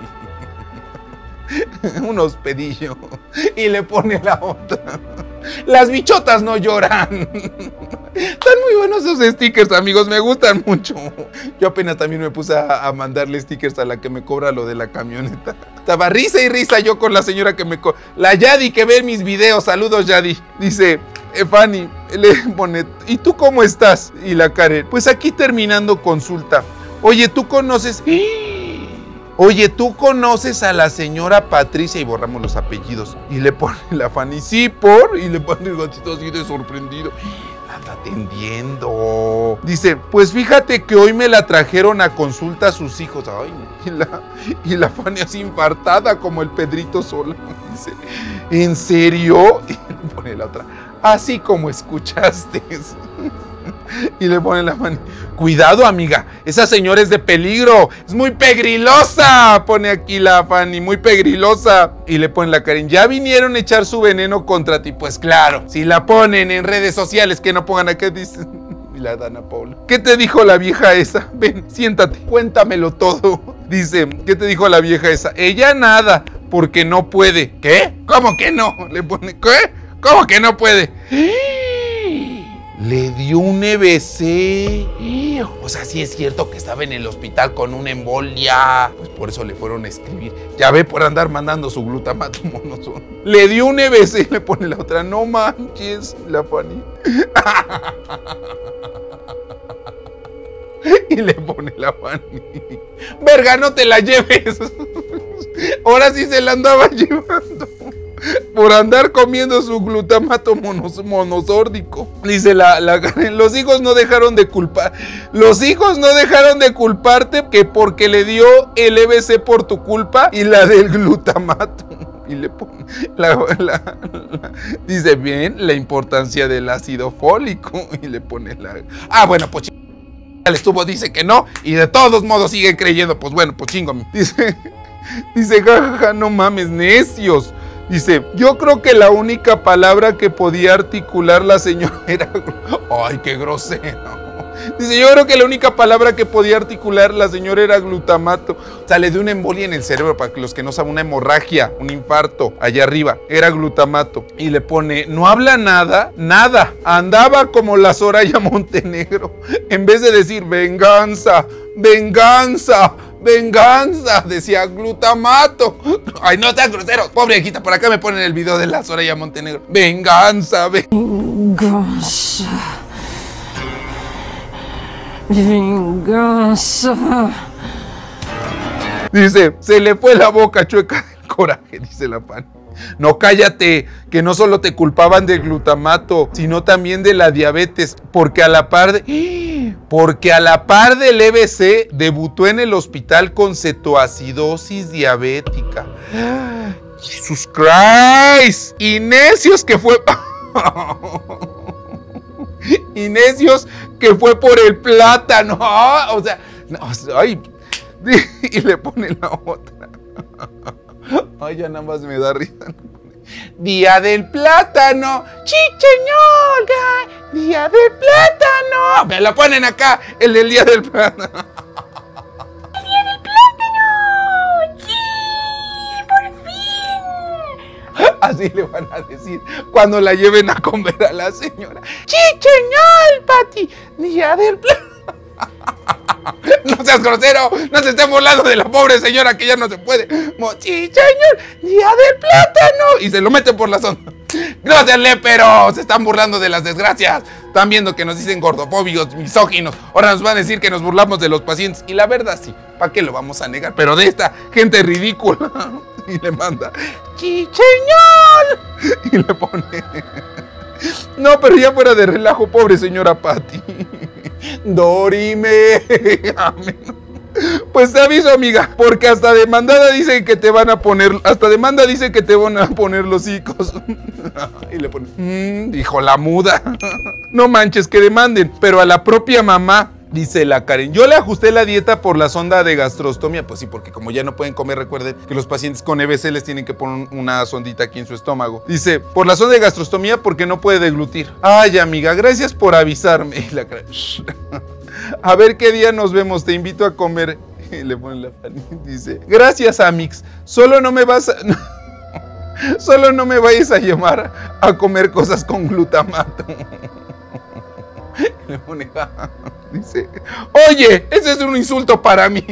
Un hospedillo. Y le pone la otra. Las bichotas no lloran. Están muy buenos esos stickers, amigos. Me gustan mucho. Yo apenas también me puse a mandarle stickers a la que me cobra lo de la camioneta. Estaba risa y risa yo con la señora que me cobra. La Yadi que ve mis videos. Saludos, Yadi. Dice... Fanny, le pone, ¿y tú cómo estás? Y la Karen, pues aquí terminando consulta. Oye, ¿tú conoces a la señora Patricia? Y borramos los apellidos. Y le pone la Fanny, sí, por. Y le pone el gatito así de sorprendido. Anda atendiendo. Dice, pues fíjate que hoy me la trajeron a consulta a sus hijos. Ay, y la Fanny así infartada como el Pedrito Sola. Dice, ¿en serio? Y le pone la otra, así como escuchaste. Y le pone la mano. Cuidado, amiga, esa señora es de peligro. Es muy pegrilosa. Pone aquí la Fanny, muy pegrilosa. Y le pone la Karen, ya vinieron a echar su veneno contra ti. Pues claro, si la ponen en redes sociales, que no pongan acá, dice. Y la Dana Paula, ¿qué te dijo la vieja esa? Ven, siéntate, cuéntamelo todo. Dice, ¿qué te dijo la vieja esa? Ella nada, porque no puede. ¿Qué? ¿Cómo que no? Le pone, ¿qué? ¿Cómo que no puede? Le dio un EBC. O sea, sí es cierto que estaba en el hospital con una embolia. Pues por eso le fueron a escribir. Ya ve, por andar mandando su glutamato monosón. Le dio un EBC. Le pone la otra, no manches, la Fanny. Y le pone la Fanny, verga, no te la lleves. Ahora sí se la andaba llevando por andar comiendo su glutamato monosórdico. Dice la Karen, los hijos no dejaron de culpar. Los hijos no dejaron de culparte que porque le dio el EBC por tu culpa y la del glutamato. Y le pone dice bien la importancia del ácido fólico. Y le pone la... Ah, bueno, pues le estuvo, dice que no. Y de todos modos sigue creyendo. Pues bueno, pues chingo. Dice, jajaja, no mames, necios. Dice, yo creo que la única palabra que podía articular la señora era... Ay, qué grosero. Dice, yo creo que la única palabra que podía articular la señora era glutamato. O sea, le dio una embolia en el cerebro, para que los que no saben, una hemorragia, un infarto, allá arriba. Era glutamato. Y le pone, no habla nada, nada. Andaba como la Soraya Montenegro. En vez de decir, venganza, venganza, venganza, decía glutamato. Ay, no seas grosero, pobre viejita. Por acá me ponen el video de la Soraya Montenegro. Venganza, venganza. Venganza. Dice, se le fue la boca chueca del coraje, dice la Fanny. No, cállate, que no solo te culpaban del glutamato, sino también de la diabetes, porque a la par del EBC debutó en el hospital con cetoacidosis diabética. ¡Jesus Christ! Y necios que fue... Y necios que fue por el plátano. O sea, no, ay. Y le pone la otra. Ay, ya nada más me da risa. Día del plátano, chicheñolga, día del plátano. Me la ponen acá, el del día del plátano. ¡El día del plátano! ¡Sí! ¡Por fin! Así le van a decir cuando la lleven a comer a la señora. ¡Chicheñol, Pati! Día del plátano. No seas grosero, no se estén burlando de la pobre señora que ya no se puede. Chicheñol, día del plátano. Y se lo meten por la zona. Gracias, pero se están burlando de las desgracias. Están viendo que nos dicen gordofóbicos, misóginos. Ahora nos van a decir que nos burlamos de los pacientes. Y la verdad sí, ¿para qué lo vamos a negar? Pero de esta gente ridícula. Y le manda, chicheñol. Y le pone... No, pero ya fuera de relajo, pobre señora Pati. Dorime. Pues te aviso, amiga, porque hasta demandada dicen que te van a poner, hasta demanda dice que te van a poner los hijos. Y le pone, dijo la muda. No manches, que demanden, pero a la propia mamá. Dice la Karen, yo le ajusté la dieta por la sonda de gastrostomía. Pues sí, porque como ya no pueden comer, recuerden que los pacientes con EBC les tienen que poner una sondita aquí en su estómago. Dice, por la sonda de gastrostomía porque no puede deglutir. Ay, amiga, gracias por avisarme. Y la Karen, a ver qué día nos vemos, te invito a comer. Le pone la Fanny. Dice, gracias, Amix. Solo no me vayas a llamar a comer cosas con glutamato. Le pone, dice, oye, ese es un insulto para mí.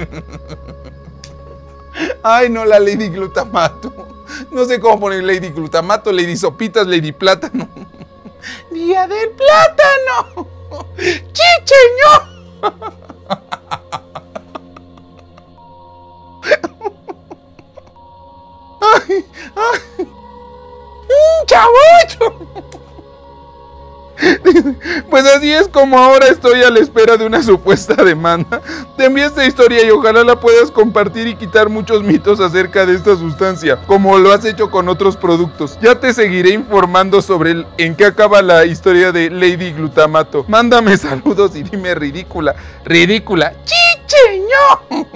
Ay, no, la Lady Glutamato. No sé cómo poner Lady Glutamato, Lady Sopitas, Lady Plátano. Día del plátano. ¡Chicheño! ¡Ay! ¡Ay! ¡Chavocho! Pues así es como ahora estoy a la espera de una supuesta demanda. Te envié esta historia y ojalá la puedas compartir y quitar muchos mitos acerca de esta sustancia, como lo has hecho con otros productos. Ya te seguiré informando sobre en qué acaba la historia de Lady Glutamato. Mándame saludos y dime ridícula. ¡Ridícula! ¡Chicheño!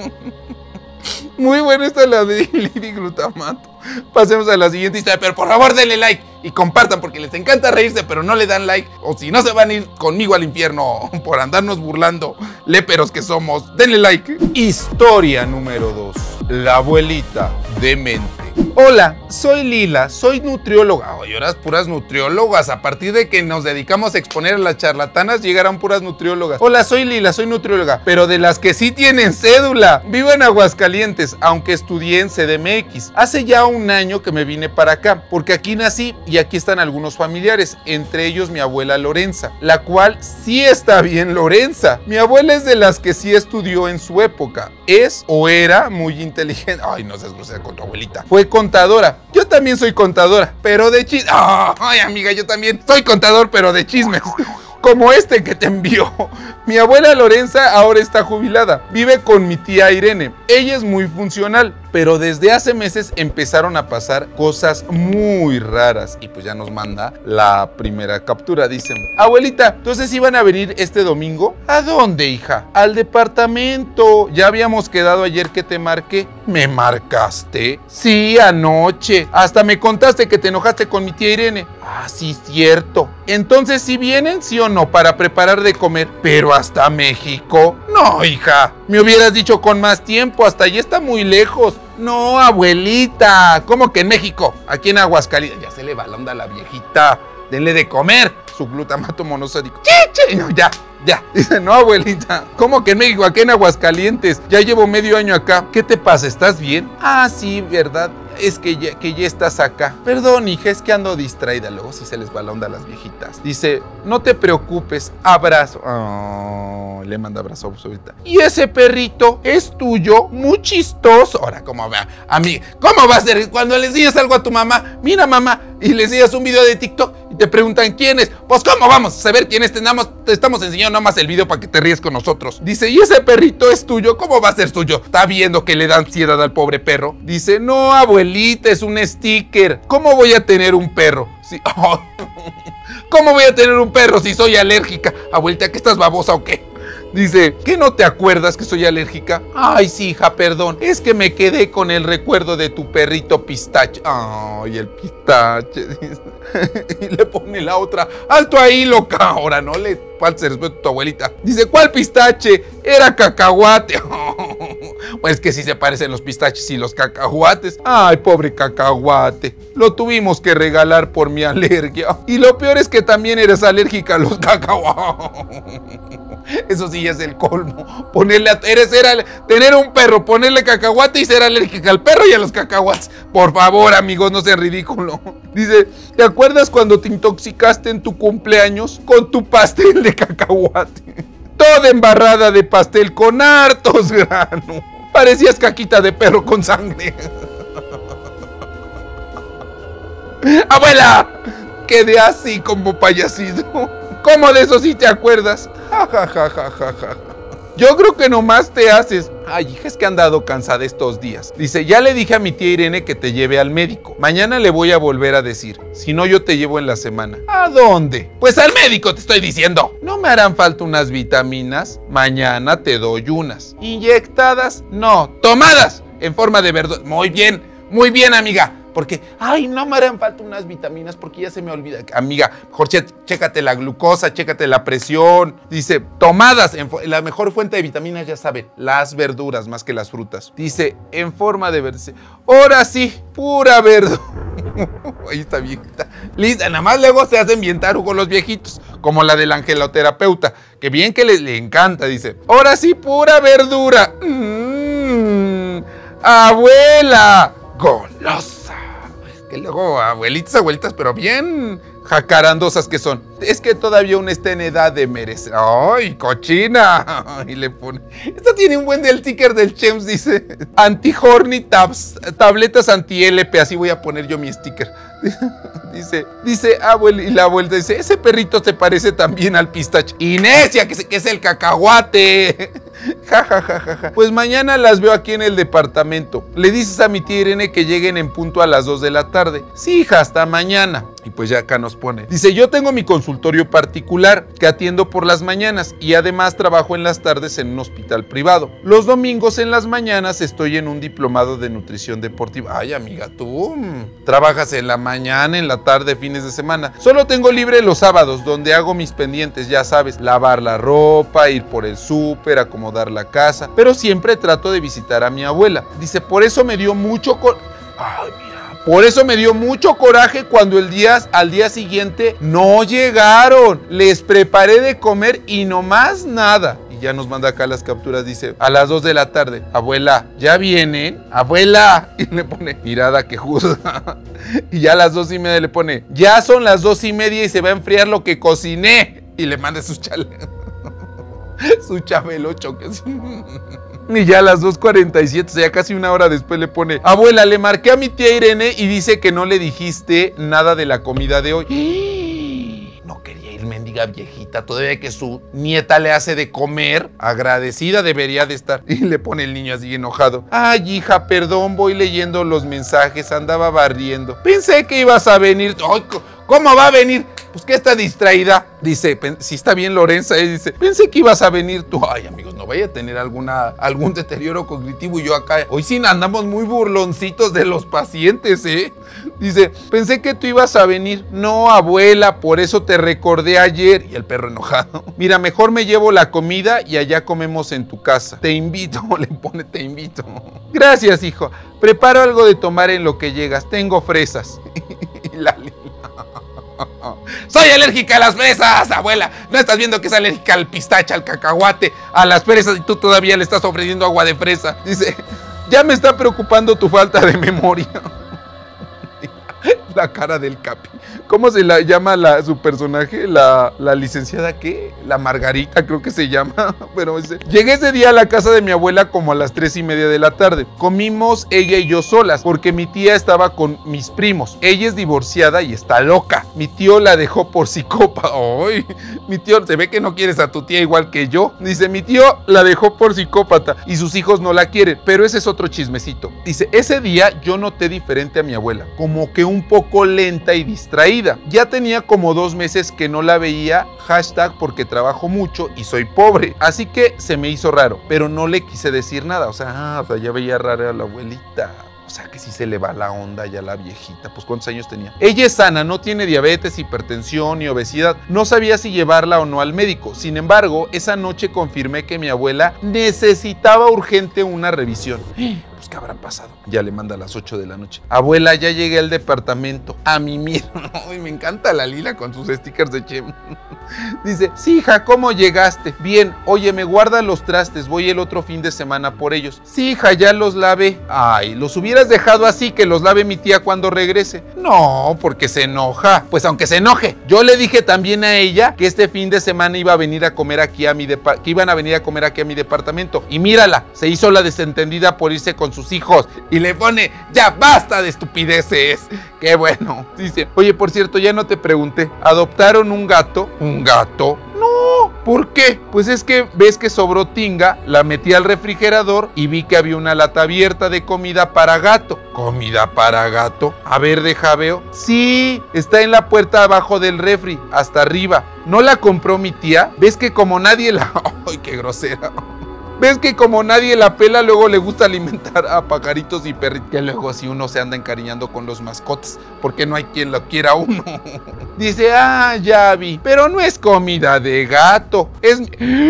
Muy buena esta la de Lady Glutamato. Pasemos a la siguiente historia, pero por favor denle like y compartan porque les encanta reírse, pero no le dan like, o si no se van a ir conmigo al infierno por andarnos burlando, léperos que somos. Denle like. Historia número 2. La abuelita demente. Hola, soy Lila, soy nutrióloga. Oye, ahora puras nutriólogas. A partir de que nos dedicamos a exponer a las charlatanas, llegarán puras nutriólogas. Hola, soy Lila, soy nutrióloga, pero de las que sí tienen cédula. Vivo en Aguascalientes, aunque estudié en CDMX. Hace ya un año que me vine para acá, porque aquí nací y aquí están algunos familiares, entre ellos mi abuela Lorenza, la cual sí está bien Lorenza. Mi abuela es de las que sí estudió en su época. Es o era muy inteligente. Ay, no seas grosera con tu abuelita. Fue contadora. Yo también soy contadora, pero de chismes. Ay, amiga, yo también soy contador, pero de chismes. Como este que te envió. Mi abuela Lorenza ahora está jubilada. Vive con mi tía Irene. Ella es muy funcional, pero desde hace meses empezaron a pasar cosas muy raras. Y pues ya nos manda la primera captura. Dicen, abuelita, entonces iban a venir este domingo. ¿A dónde, hija? Al departamento. Ya habíamos quedado ayer que te marqué. ¿Me marcaste? Sí, anoche. Hasta me contaste que te enojaste con mi tía Irene. Ah, sí, cierto. Entonces, ¿sí vienen, sí o no, para preparar de comer? ¿Pero hasta México? No, hija. Me hubieras dicho con más tiempo. Hasta allí está muy lejos. No, abuelita. ¿Cómo que en México? Aquí en Aguascalientes. Ya se le va la onda a la viejita. Denle de comer su glutamato monosódico. ¡Chiche! No, ya. Dice, no, abuelita. ¿Cómo que en México? Aquí en Aguascalientes. Ya llevo medio año acá. ¿Qué te pasa? ¿Estás bien? Ah, sí, ¿verdad? Es que ya estás acá. Perdón, hija, es que ando distraída. Luego sí se les va la onda a las viejitas. Dice, no te preocupes. Abrazo. Oh, le manda abrazo ahorita. ¿Y ese perrito es tuyo? Muy chistoso. Ahora, ¿cómo va? A mí, ¿cómo va a ser? Cuando le enseñas algo a tu mamá, mira, mamá, y le enseñas un video de TikTok y te preguntan quién es. Pues, ¿cómo vamos a saber quién es? Te estamos enseñando nada más el video para que te ríes con nosotros. Dice, ¿y ese perrito es tuyo? ¿Cómo va a ser tuyo? ¿Está viendo que le da ansiedad al pobre perro? Dice, no, abuelita, es un sticker. ¿Cómo voy a tener un perro? Sí. Oh. ¿Cómo voy a tener un perro si soy alérgica? Abuelita, ¿qué estás babosa o qué? Dice, ¿qué no te acuerdas que soy alérgica? Ay, sí, hija, perdón. Es que me quedé con el recuerdo de tu perrito Pistache. Ay, el Pistache. Y le pone la otra. ¡Alto ahí, loca! Ahora no le falta respeto a tu abuelita. Dice, ¿cuál Pistache? Era Cacahuate. Pues es que sí se parecen los pistaches y los cacahuates. Ay, pobre Cacahuate. Lo tuvimos que regalar por mi alergia. Y lo peor es que también eres alérgica a los cacahuates. Eso sí es el colmo. Tener un perro, ponerle cacahuate y ser alérgica al perro y a los cacahuates. Por favor, amigos, no sean ridículos. Dice, ¿te acuerdas cuando te intoxicaste en tu cumpleaños con tu pastel de cacahuate? Toda embarrada de pastel con hartos granos. Parecías caquita de perro con sangre. Abuela, quedé así como payasito. ¿Cómo de eso sí te acuerdas? Ja, ja, ja, ja, ja, ja. Yo creo que nomás te haces. Ay, hija, es que han dado cansada estos días. Dice, ya le dije a mi tía Irene que te lleve al médico. Mañana le voy a volver a decir. Si no, yo te llevo en la semana. ¿A dónde? Pues al médico, te estoy diciendo. ¿No me harán falta unas vitaminas? Mañana te doy unas. ¿Inyectadas? No. ¿Tomadas? En forma de verdura. Muy bien, amiga. porque, ay, no me harán falta unas vitaminas porque ya se me olvida. Amiga, mejor chécate la glucosa, chécate la presión. Dice, tomadas, la mejor fuente de vitaminas, ya saben, las verduras más que las frutas. Dice, en forma de verse. Ahora sí, pura verdura. Ahí está viejita. Lista, nada más luego se hacen bien tarugos los viejitos, como la del angeloterapeuta, que bien que le encanta, dice. Ahora sí, pura verdura. Abuela, golosa. Que luego abuelitas, pero bien jacarandosas que son. Es que todavía uno está en edad de merecer. ¡Ay, cochina! Y le pone. Esto tiene un buen del sticker del Chems, dice. Anti-horny tabs, tabletas anti-LP. Así voy a poner yo mi sticker. Dice abuela, y la abuela dice, ese perrito se parece también al pistache. Inesia, que es el cacahuate. Ja, ja, ja, ja, ja. Pues mañana las veo aquí en el departamento. Le dices a mi tía Irene que lleguen en punto a las 2 de la tarde. Sí, hija, hasta mañana. Y pues ya acá nos pone. Dice, yo tengo mi consultorio particular que atiendo por las mañanas y además trabajo en las tardes en un hospital privado. Los domingos en las mañanas estoy en un diplomado de nutrición deportiva. Ay, amiga, tú trabajas en la mañana, en la tarde, fines de semana. Solo tengo libre los sábados, donde hago mis pendientes, ya sabes, lavar la ropa, ir por el súper, acomodar la casa, pero siempre trato de visitar a mi abuela. Dice, por eso me dio mucho Por eso me dio mucho coraje cuando al día siguiente no llegaron. Les preparé de comer y no más nada. Y ya nos manda acá las capturas, dice, a las 2 de la tarde. Abuela, ¿ya vienen? Abuela. Y le pone, mirada que juzga. Y ya a las 2:30 le pone, ya son las 2:30 y se va a enfriar lo que cociné. Y le manda su chabelocho. Y ya a las 2:47, o sea, ya casi una hora después le pone, abuela, le marqué a mi tía Irene y dice que no le dijiste nada de la comida de hoy. No quería ir, mendiga viejita, todavía que su nieta le hace de comer, agradecida debería de estar. Y le pone el niño así enojado. Ay, hija, perdón, voy leyendo los mensajes, andaba barriendo. Pensé que ibas a venir. Ay, ¿cómo va a venir? Pues que está distraída. Dice, si está bien Lorenza, dice, pensé que ibas a venir tú. Ay, amigos, no vaya a tener algún deterioro cognitivo y yo acá. Hoy sí andamos muy burloncitos de los pacientes, ¿eh? Dice, pensé que tú ibas a venir. No, abuela, por eso te recordé ayer. Y el perro enojado. Mira, mejor me llevo la comida y allá comemos en tu casa. Te invito, le pone, te invito. Gracias, hijo. Preparo algo de tomar en lo que llegas. Tengo fresas. Y la soy alérgica a las fresas, abuela. ¿No estás viendo que es alérgica al pistache, al cacahuate, a las fresas y tú todavía le estás ofreciendo agua de fresa? Dice, ya me está preocupando tu falta de memoria. La cara del Capi. ¿Cómo se la llama su personaje? La licenciada, ¿qué? La Margarita, creo que se llama. Pero llegué ese día a la casa de mi abuela como a las 3:30 de la tarde. Comimos ella y yo solas, porque mi tía estaba con mis primos. Ella es divorciada y está loca. Mi tío la dejó por psicópata. ¡Ay! Mi tío, se ve que no quieres a tu tía igual que yo. Dice, mi tío la dejó por psicópata y sus hijos no la quieren. Pero ese es otro chismecito. Dice, ese día yo noté diferente a mi abuela. Como que un poco lenta y distraída. Ya tenía como 2 meses que no la veía, hashtag porque trabajo mucho y soy pobre. Así que se me hizo raro, pero no le quise decir nada. O sea, ya veía rara a la abuelita. O sea, que sí se le va la onda ya a la viejita. Pues, ¿cuántos años tenía? Ella es sana, no tiene diabetes, hipertensión ni obesidad. No sabía si llevarla o no al médico. Sin embargo, esa noche confirmé que mi abuela necesitaba urgente una revisión. ¿Qué habrá pasado? Ya le manda a las 8 de la noche. Abuela, ya llegué al departamento. A mimir. Ay, me encanta la Lila con sus stickers de Chem. Dice, sí, hija, ¿cómo llegaste? Bien, oye, me guarda los trastes. Voy el otro fin de semana por ellos. Sí, hija, ya los lavé. Ay, los hubieras dejado así, que los lave mi tía cuando regrese. No, porque se enoja. Pues aunque se enoje. Yo le dije también a ella que este fin de semana iba a venir a comer aquí a que iban a venir a comer aquí a mi departamento. Y mírala, se hizo la desentendida por irse con sus hijos y le pone, ya basta de estupideces. Qué bueno. Dice, oye, por cierto, ya no te pregunté, ¿adoptaron un gato? ¿Un gato? No, ¿por qué? Pues es que ves que sobró tinga, la metí al refrigerador y vi que había una lata abierta de comida para gato. ¿Comida para gato? A ver, deja veo. Sí, está en la puerta abajo del refri, hasta arriba. ¿No la compró mi tía? ¿Ves que como nadie la... ¡Ay, qué grosera! ¿Ves que como nadie la pela, luego le gusta alimentar a pajaritos y perritos? Que luego así uno se anda encariñando con los mascotas, porque no hay quien lo quiera a uno. Dice, ya vi, pero no es comida de gato, es...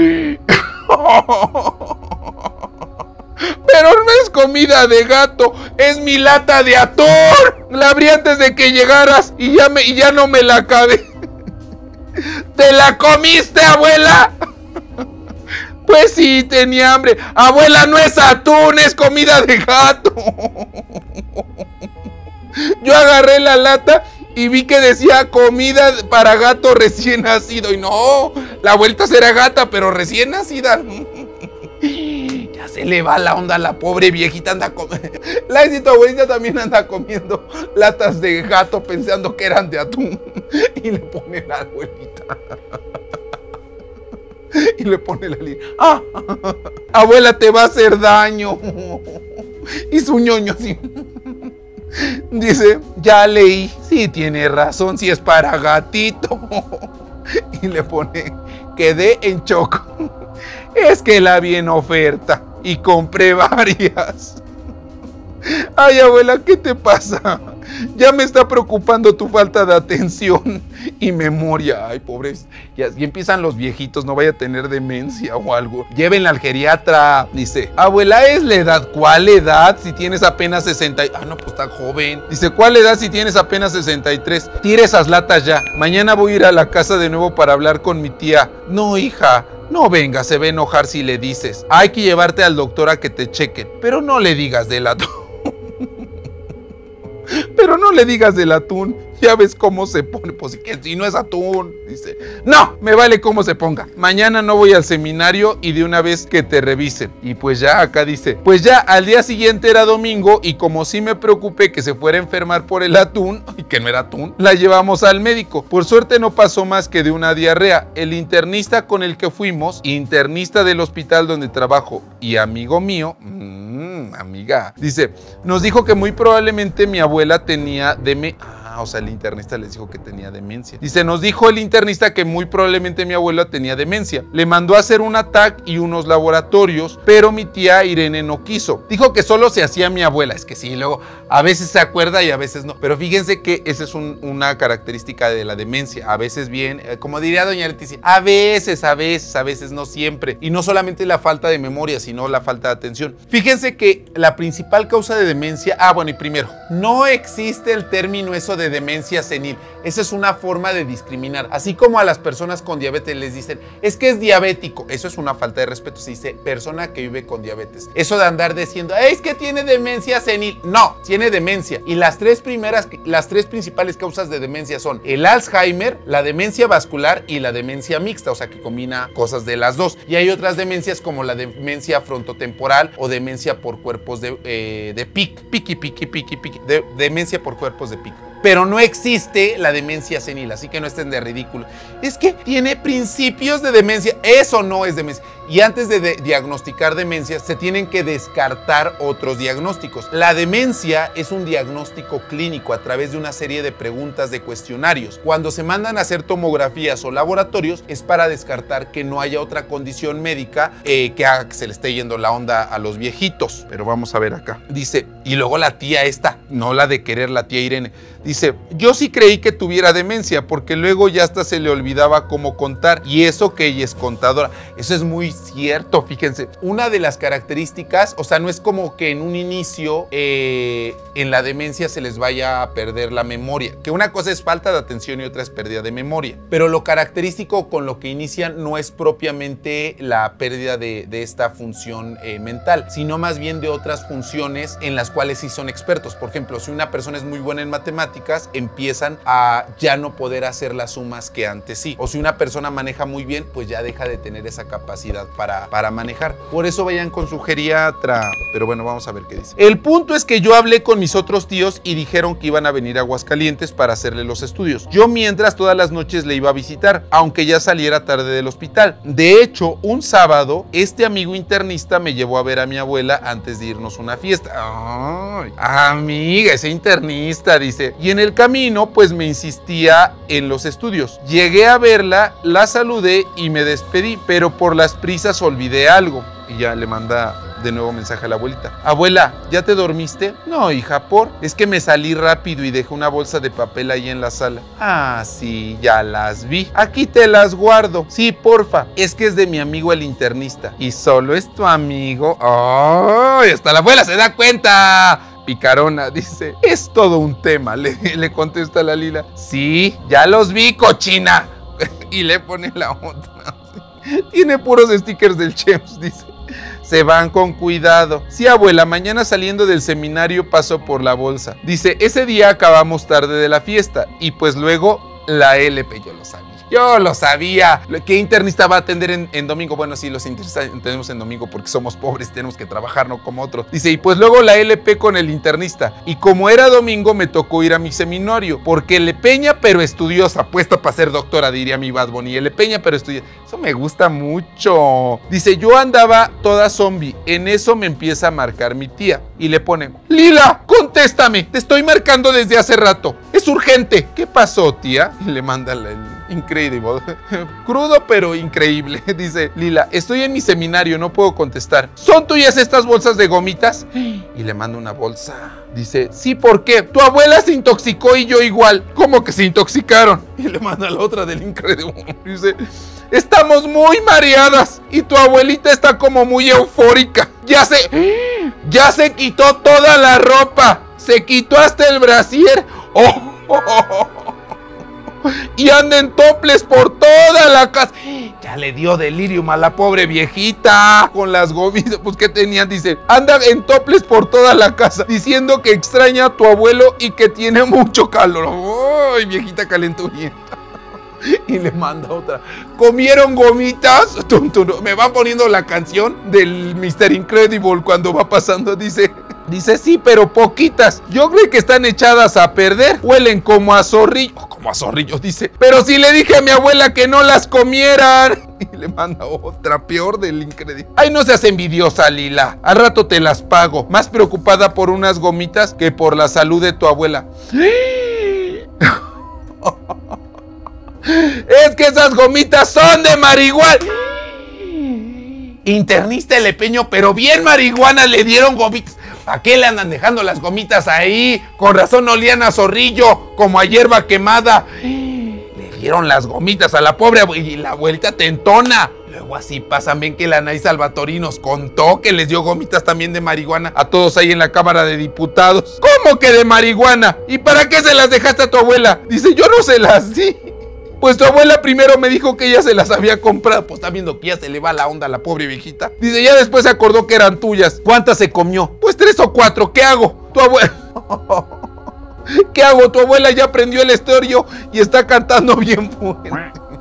Pero no es comida de gato, es mi lata de atún. La abrí antes de que llegaras y ya no me la acabé. ¿Te la comiste, abuela? Pues sí, tenía hambre. Abuela, no es atún, es comida de gato. Yo agarré la lata y vi que decía comida para gato recién nacido. Y no, la vuelta será gata, pero recién nacida. Ya se le va la onda a la pobre viejita. Anda comiendo. Tu abuelita también anda comiendo latas de gato pensando que eran de atún. Y le pone la abuelita. Y le pone la línea. Abuela, te va a hacer daño. Y su ñoño así. Dice, ya leí. Sí, tiene razón, si es para gatito. Y le pone, quedé en shock. Es que la vi en oferta y compré varias. Ay, abuela, ¿qué te pasa? Ya me está preocupando tu falta de atención y memoria. Ay, pobres. Y empiezan los viejitos, no vaya a tener demencia o algo. Llévenla al geriatra. Dice, abuela, ¿es la edad? ¿Cuál edad? Si tienes apenas 60... no, pues está joven. Dice, ¿cuál edad si tienes apenas 63? Tira esas latas ya. Mañana voy a ir a la casa de nuevo para hablar con mi tía. No, hija. No venga, se va a enojar si le dices. Hay que llevarte al doctor a que te chequen. Pero no le digas del atún. Pero no le digas del atún. Ya ves cómo se pone. Pues si no es atún. Dice, no, me vale cómo se ponga. Mañana no voy al seminario y de una vez que te revisen. Y pues ya acá dice, pues ya al día siguiente era domingo y como sí me preocupé que se fuera a enfermar por el atún, y que no era atún, la llevamos al médico. Por suerte no pasó más que de una diarrea. El internista con el que fuimos, internista del hospital donde trabajo y amigo mío, amiga, dice, nos dijo que muy probablemente mi abuela tenía o sea, el internista les dijo que tenía demencia. Dice, nos dijo el internista que muy probablemente mi abuela tenía demencia. Le mandó a hacer un TAC y unos laboratorios, pero mi tía Irene no quiso. Dijo que solo se hacía mi abuela. Es que sí, luego a veces se acuerda y a veces no. Pero fíjense que esa es una característica de la demencia. A veces bien, como diría doña Leticia, a veces no siempre. Y no solamente la falta de memoria, sino la falta de atención. Fíjense que la principal causa de demencia, bueno, y primero, no existe el término eso de demencia senil. Esa es una forma de discriminar. Así como a las personas con diabetes les dicen, es que es diabético. Eso es una falta de respeto. Se dice persona que vive con diabetes. Eso de andar diciendo, es que tiene demencia senil. No, tiene demencia. Y las tres principales causas de demencia son el Alzheimer, la demencia vascular y la demencia mixta, o sea que combina cosas de las dos. Y hay otras demencias como la demencia frontotemporal o demencia por cuerpos de PIC. Demencia por cuerpos de PIC. Pero no existe la demencia senil, así que no estén de ridículo. Es que tiene principios de demencia. Eso no es demencia. Y antes de diagnosticar demencia, se tienen que descartar otros diagnósticos. La demencia es un diagnóstico clínico a través de una serie de preguntas de cuestionarios. Cuando se mandan a hacer tomografías o laboratorios, es para descartar que no haya otra condición médica que haga que se le esté yendo la onda a los viejitos. Pero vamos a ver acá. Dice, y luego la tía esta, no la de querer, la tía Irene. Dice, yo sí creí que tuviera demencia porque luego ya hasta se le olvidaba cómo contar y eso que ella es contadora. Eso es muy cierto, fíjense. Una de las características, o sea, no es como que en un inicio en la demencia se les vaya a perder la memoria, que una cosa es falta de atención y otra es pérdida de memoria. Pero lo característico con lo que inician no es propiamente la pérdida de esta función mental, sino más bien de otras funciones en las cuales sí son expertos. Por ejemplo, si una persona es muy buena en matemáticas, empiezan a ya no poder hacer las sumas que antes sí. O si una persona maneja muy bien, pues ya deja de tener esa capacidad para manejar. Por eso vayan con su geriatra. Pero bueno, vamos a ver qué dice. El punto es que yo hablé con mis otros tíos y dijeron que iban a venir a Aguascalientes para hacerle los estudios. Yo mientras todas las noches le iba a visitar, aunque ya saliera tarde del hospital. De hecho, un sábado, este amigo internista me llevó a ver a mi abuela antes de irnos a una fiesta. Ay, amiga, ese internista, dice, y en el camino pues me insistía en los estudios. Llegué a verla, la saludé y me despedí, pero por las prisas olvidé algo. Y ya le manda de nuevo mensaje a la abuelita. Abuela, ¿ya te dormiste? No, hija, es que me salí rápido y dejé una bolsa de papel ahí en la sala. Ah, sí, ya las vi. Aquí te las guardo. Sí, porfa. Es que es de mi amigo el internista. ¿Y solo es tu amigo? ¡Ay! Hasta la abuela se da cuenta. Picarona, dice, es todo un tema, le contesta la Lila. Sí, ya los vi, cochina. Y le pone la otra. Tiene puros stickers del Chems, dice. Se van con cuidado. Sí, abuela, mañana saliendo del seminario paso por la bolsa. Dice, ese día acabamos tarde de la fiesta y pues luego la LP, yo lo sabía. ¿Qué internista va a atender en domingo? Bueno, sí, los internistas atendemos en domingo porque somos pobres, tenemos que trabajar, no como otros. Dice, y pues luego la LP con el internista. Y como era domingo, me tocó ir a mi seminario. Porque le peña, pero estudiosa. Puesta para ser doctora, diría mi Bad Bunny. Le peña, pero estudiosa. Eso me gusta mucho. Dice, yo andaba toda zombie. En eso me empieza a marcar mi tía. Y le pone, Lila, contéstame. Te estoy marcando desde hace rato. Es urgente. ¿Qué pasó, tía? Y le manda el increíble. Crudo pero increíble. Dice, Lila, estoy en mi seminario, no puedo contestar. ¿Son tuyas estas bolsas de gomitas? Y le manda una bolsa. Dice, sí, ¿por qué? Tu abuela se intoxicó y yo igual. ¿Cómo que se intoxicaron? Y le manda la otra del increíble. Dice, estamos muy mareadas y tu abuelita está como muy eufórica. Ya se quitó toda la ropa. Se quitó hasta el brasier. Y anda en toples por toda la casa. Ya le dio delirium a la pobre viejita con las gomitas. Pues que tenía, dice, anda en toples por toda la casa diciendo que extraña a tu abuelo y que tiene mucho calor. Ay, viejita calenturienta. Y le manda otra. ¿Comieron gomitas? Me van poniendo la canción del Mr. Incredible cuando va pasando. Dice, sí, pero poquitas. Yo creo que están echadas a perder. Huelen como a zorrillo. Como a zorrillo, dice. Pero si le dije a mi abuela que no las comieran. Y le manda otra, peor del increíble. Ay, no seas envidiosa, Lila. Al rato te las pago. Más preocupada por unas gomitas que por la salud de tu abuela. Es que esas gomitas son de marihuana. Internista el Lepeño, pero bien marihuana le dieron gomitas. ¿A qué le andan dejando las gomitas ahí? Con razón olían a zorrillo, como a hierba quemada. Le dieron las gomitas a la pobre y la abuelita tentona. Luego así pasan, ven que la Anaí Salvatori nos contó que les dio gomitas también de marihuana a todos ahí en la Cámara de Diputados. ¿Cómo que de marihuana? ¿Y para qué se las dejaste a tu abuela? Dice, yo no se las di. Pues tu abuela primero me dijo que ella se las había comprado. Pues está viendo que ya se le va la onda a la pobre viejita. Dice, ya después se acordó que eran tuyas. ¿Cuántas se comió? Pues 3 o 4. ¿Qué hago? Tu abuela... ¿Qué hago? Tu abuela ya prendió el estéreo y está cantando bien fuerte.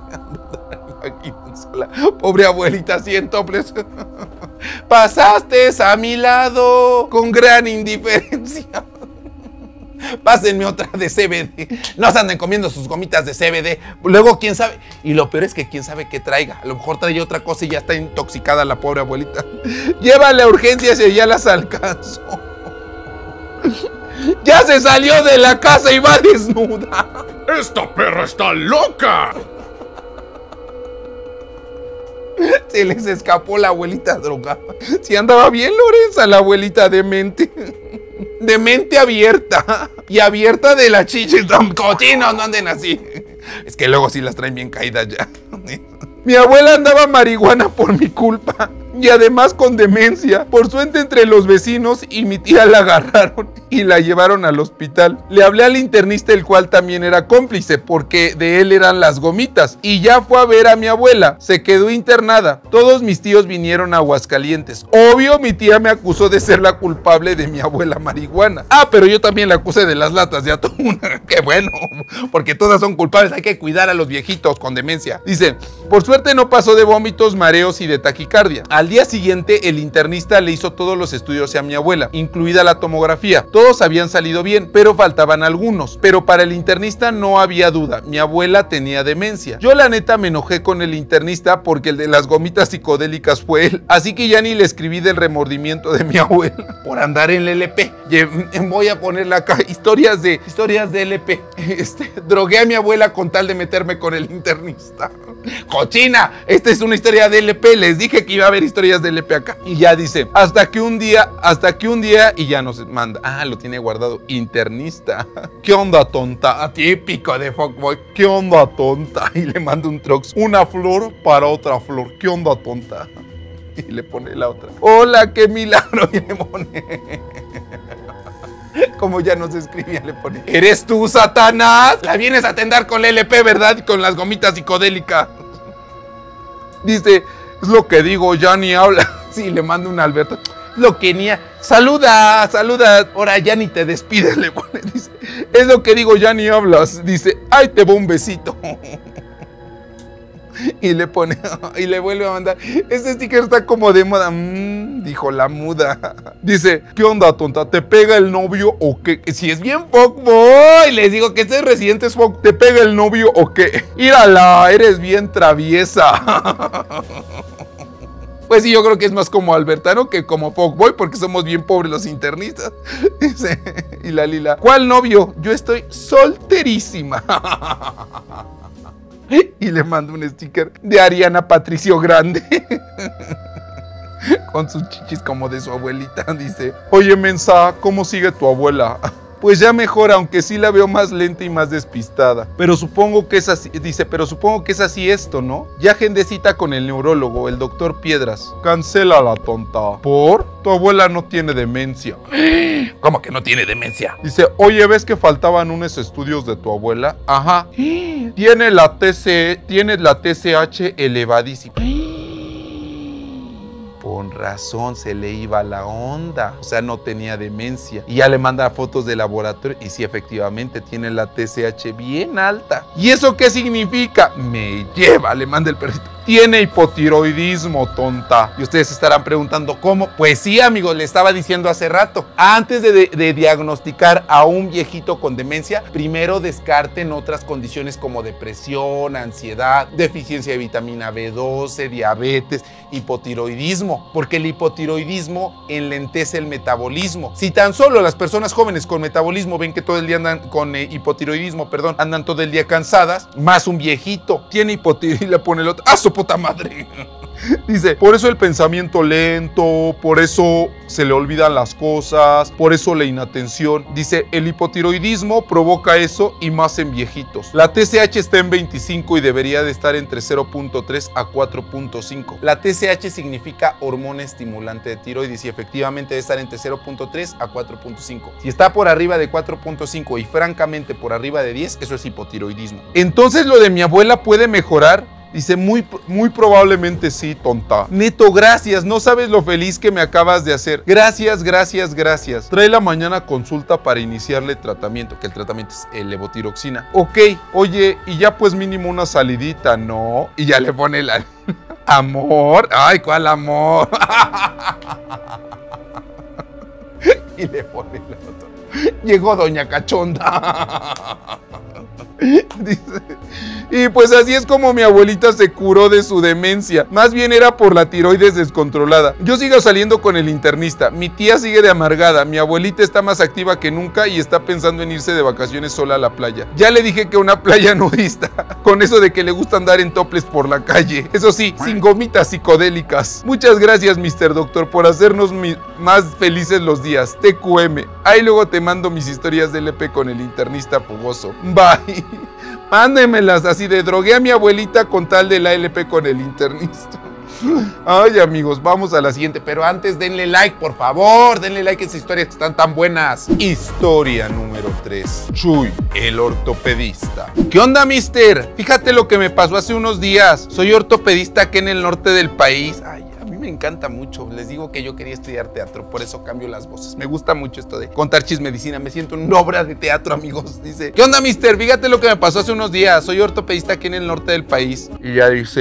La pobre abuelita así en toples. Pasaste a mi lado con gran indiferencia. Pásenme otra de CBD. No se anden comiendo sus gomitas de CBD. Luego, quién sabe. Y lo peor es que quién sabe qué traiga. A lo mejor trae otra cosa y ya está intoxicada la pobre abuelita. Llévale a urgencias y ya las alcanzó. Ya se salió de la casa y va desnuda. ¡Esta perra está loca! Se les escapó la abuelita drogada. Si andaba bien, Lorenza, la abuelita demente. De mente abierta. Y abierta de la chicha. Cochinos, no anden así. Es que luego sí las traen bien caídas ya. Mi abuela andaba marihuana por mi culpa. Y además con demencia. Por suerte entre los vecinos y mi tía la agarraron y la llevaron al hospital. Le hablé al internista, el cual también era cómplice, porque de él eran las gomitas. Y ya fue a ver a mi abuela. Se quedó internada. Todos mis tíos vinieron a Aguascalientes. Obvio, mi tía me acusó de ser la culpable de mi abuela marihuana. Ah, pero yo también la acusé de las latas de atún. Qué bueno, porque todas son culpables. Hay que cuidar a los viejitos con demencia. Dice, por suerte no pasó de vómitos, mareos y de taquicardia. Al día siguiente, el internista le hizo todos los estudios a mi abuela, incluida la tomografía. Todos habían salido bien, pero faltaban algunos. Pero para el internista no había duda, mi abuela tenía demencia. Yo la neta me enojé con el internista porque el de las gomitas psicodélicas fue él. Así que ya ni le escribí del remordimiento de mi abuela por andar en el LP. Voy a ponerle acá historias de LP. Drogué a mi abuela con tal de meterme con el internista. ¡Cochina! Esta es una historia de LP. Les dije que iba a haber historias de LP acá. Y ya dice, hasta que un día, y ya nos manda. Ah, lo tiene guardado. Internista. ¿Qué onda, tonta? Típico de fuckboy. ¿Qué onda, tonta? Y le manda un trox. Una flor para otra flor. ¿Qué onda, tonta? Y le pone la otra. Hola, qué milagro. Y le pone... Como ya nos escribía, le pone: ¿eres tú, Satanás? La vienes a atender con el LP, ¿verdad? Y con las gomitas psicodélicas. Dice, es lo que digo, ya ni habla. Sí, le manda un Alberto. Lo que ni... Saluda. Ahora ya ni te despides, le pone. Dice, es lo que digo, ya ni hablas. Dice, ay, te va un besito. Y le pone, y le vuelve a mandar. Este sticker está como de moda. Dijo la muda. Dice, ¿qué onda, tonta? ¿Te pega el novio o qué? Si es bien fuckboy. Les digo que este residente es fuck. ¿Te pega el novio o qué? Mírala, eres bien traviesa. Pues sí, yo creo que es más como albertano que como fuckboy, porque somos bien pobres los internistas. Dice, y la Lila, ¿cuál novio? Yo estoy solterísima. Y le mando un sticker de Ariana Patricio Grande. Con sus chichis como de su abuelita. Dice, oye, mensa, ¿cómo sigue tu abuela? Pues ya mejor, aunque sí la veo más lenta y más despistada. Pero supongo que es así, dice, pero supongo que es así esto, ¿no? Ya agendé cita con el neurólogo, el doctor Piedras. Cancélala, tonta. ¿Por? Tu abuela no tiene demencia. ¿Cómo que no tiene demencia? Dice, oye, ¿ves que faltaban unos estudios de tu abuela? Ajá. Tiene la TSH elevadísima. Con razón, se le iba la onda. O sea, no tenía demencia. Y ya le manda fotos de laboratorio. Y sí, efectivamente, tiene la TSH bien alta. ¿Y eso qué significa? Me lleva, le manda el perrito. Tiene hipotiroidismo, tonta. Y ustedes se estarán preguntando, ¿cómo? Pues sí, amigos, le estaba diciendo hace rato. Antes de diagnosticar a un viejito con demencia, primero descarten otras condiciones como depresión, ansiedad, deficiencia de vitamina B12, diabetes, hipotiroidismo. Porque el hipotiroidismo enlentece el metabolismo. Si tan solo las personas jóvenes con metabolismo ven que todo el día andan con hipotiroidismo, andan todo el día cansadas, más un viejito tiene hipotiroidismo y le pone el otro. ¡Ah, su puta madre! Dice, por eso el pensamiento lento, por eso se le olvidan las cosas, por eso la inatención. Dice, el hipotiroidismo provoca eso y más en viejitos. La TSH está en 25 y debería de estar entre 0.3 a 4.5. La TSH significa hormona estimulante de tiroides y efectivamente debe estar entre 0.3 a 4.5. Si está por arriba de 4.5 y francamente por arriba de 10, eso es hipotiroidismo. Entonces, ¿lo de mi abuela puede mejorar? Dice, muy probablemente sí, tonta. Neto, gracias. No sabes lo feliz que me acabas de hacer. Gracias. Trae la mañana consulta para iniciarle tratamiento, que el tratamiento es levotiroxina. Ok, oye, y ya pues mínimo una salidita, ¿no? Y ya le pone la... Amor. Ay, ¿cuál amor? Y le pone la otra. Llegó Doña Cachonda. Dice, y pues así es como mi abuelita se curó de su demencia. Más bien era por la tiroides descontrolada. Yo sigo saliendo con el internista. Mi tía sigue de amargada. Mi abuelita está más activa que nunca y está pensando en irse de vacaciones sola a la playa. Ya le dije que una playa nudista. Con eso de que le gusta andar en toples por la calle. Eso sí, sin gomitas psicodélicas. Muchas gracias, Mr. Doctor, por hacernos más felices los días. TQM. Ahí luego te mando mis historias de LP con el internista fogoso. Bye. Mándemelas así de drogué a mi abuelita con tal de la LP con el internista. Ay, amigos, vamos a la siguiente. Pero antes denle like, por favor. Denle like a esas historias que están tan buenas. Historia número 3. Chuy, el ortopedista. ¿Qué onda, mister? Fíjate lo que me pasó hace unos días. Soy ortopedista aquí en el norte del país. Ay, me encanta mucho. Les digo que yo quería estudiar teatro, por eso cambio las voces. Me gusta mucho esto de contar chismedicina. Me siento una obra de teatro, amigos. Dice, ¿qué onda, mister? Fíjate lo que me pasó hace unos días. Soy ortopedista aquí en el norte del país. Y ya dice,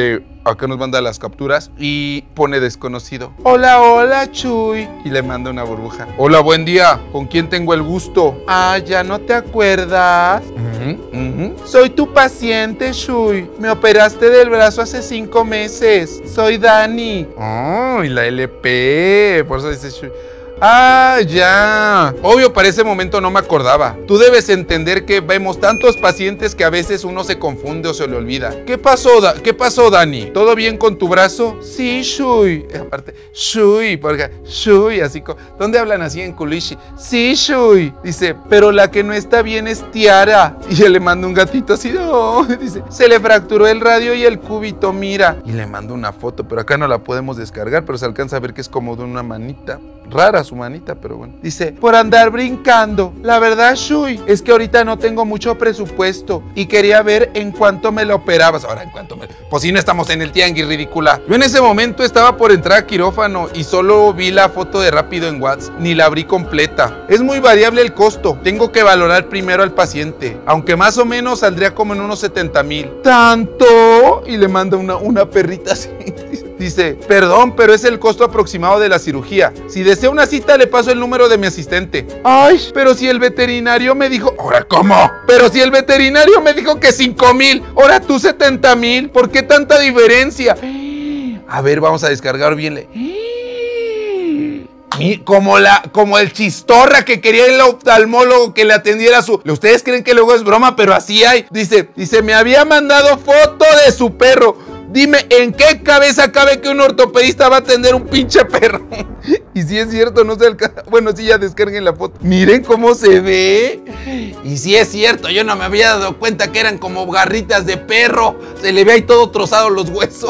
acá nos manda las capturas y pone desconocido. Hola, hola, Chuy. Y le manda una burbuja. Hola, buen día. ¿Con quién tengo el gusto? Ah, ¿ya no te acuerdas? Soy tu paciente, Chuy. Me operaste del brazo hace 5 meses. Soy Dani. Oh, y la LP. Por eso dice Chuy. Ah, ya. Obvio, para ese momento no me acordaba. Tú debes entender que vemos tantos pacientes que a veces uno se confunde o se le olvida. ¿Qué pasó, Dani? ¿Todo bien con tu brazo? Sí, Shui. Aparte, Shui, porque Shui, así como... ¿Dónde hablan así en Kulishi? Sí, Shui. Dice, pero la que no está bien es Tiara. Y él le manda un gatito así, oh, dice, se le fracturó el radio y el cúbito, mira. Y le mando una foto, pero acá no la podemos descargar, pero se alcanza a ver que es como de una manita. Rara su manita, pero bueno. Dice, por andar brincando. La verdad, Shui, es que ahorita no tengo mucho presupuesto y quería ver en cuánto me lo operabas. Ahora, en cuánto me... Pues si no estamos en el tianguis, ridícula. Yo en ese momento estaba por entrar a quirófano y solo vi la foto de rápido en WhatsApp. Ni la abrí completa. Es muy variable el costo. Tengo que valorar primero al paciente. Aunque más o menos saldría como en unos 70,000. ¿Tanto? Y le manda una perrita así. Dice, perdón, pero es el costo aproximado de la cirugía. Si desea una cita, le paso el número de mi asistente. Ay, pero si el veterinario me dijo... ¿Ahora cómo? Pero si el veterinario me dijo que 5,000. Ahora tú 70,000. ¿Por qué tanta diferencia? A ver, vamos a descargar bien. Como el chistorra que quería el oftalmólogo que le atendiera su... Ustedes creen que luego es broma, pero así hay. Dice, me había mandado foto de su perro. Dime, ¿en qué cabeza cabe que un ortopedista va a atender un pinche perro? Y si es cierto, no se alcanza. Bueno, sí, ya descarguen la foto. Miren cómo se ve. Y si es cierto, yo no me había dado cuenta que eran como garritas de perro. Se le ve ahí todo trozado los huesos.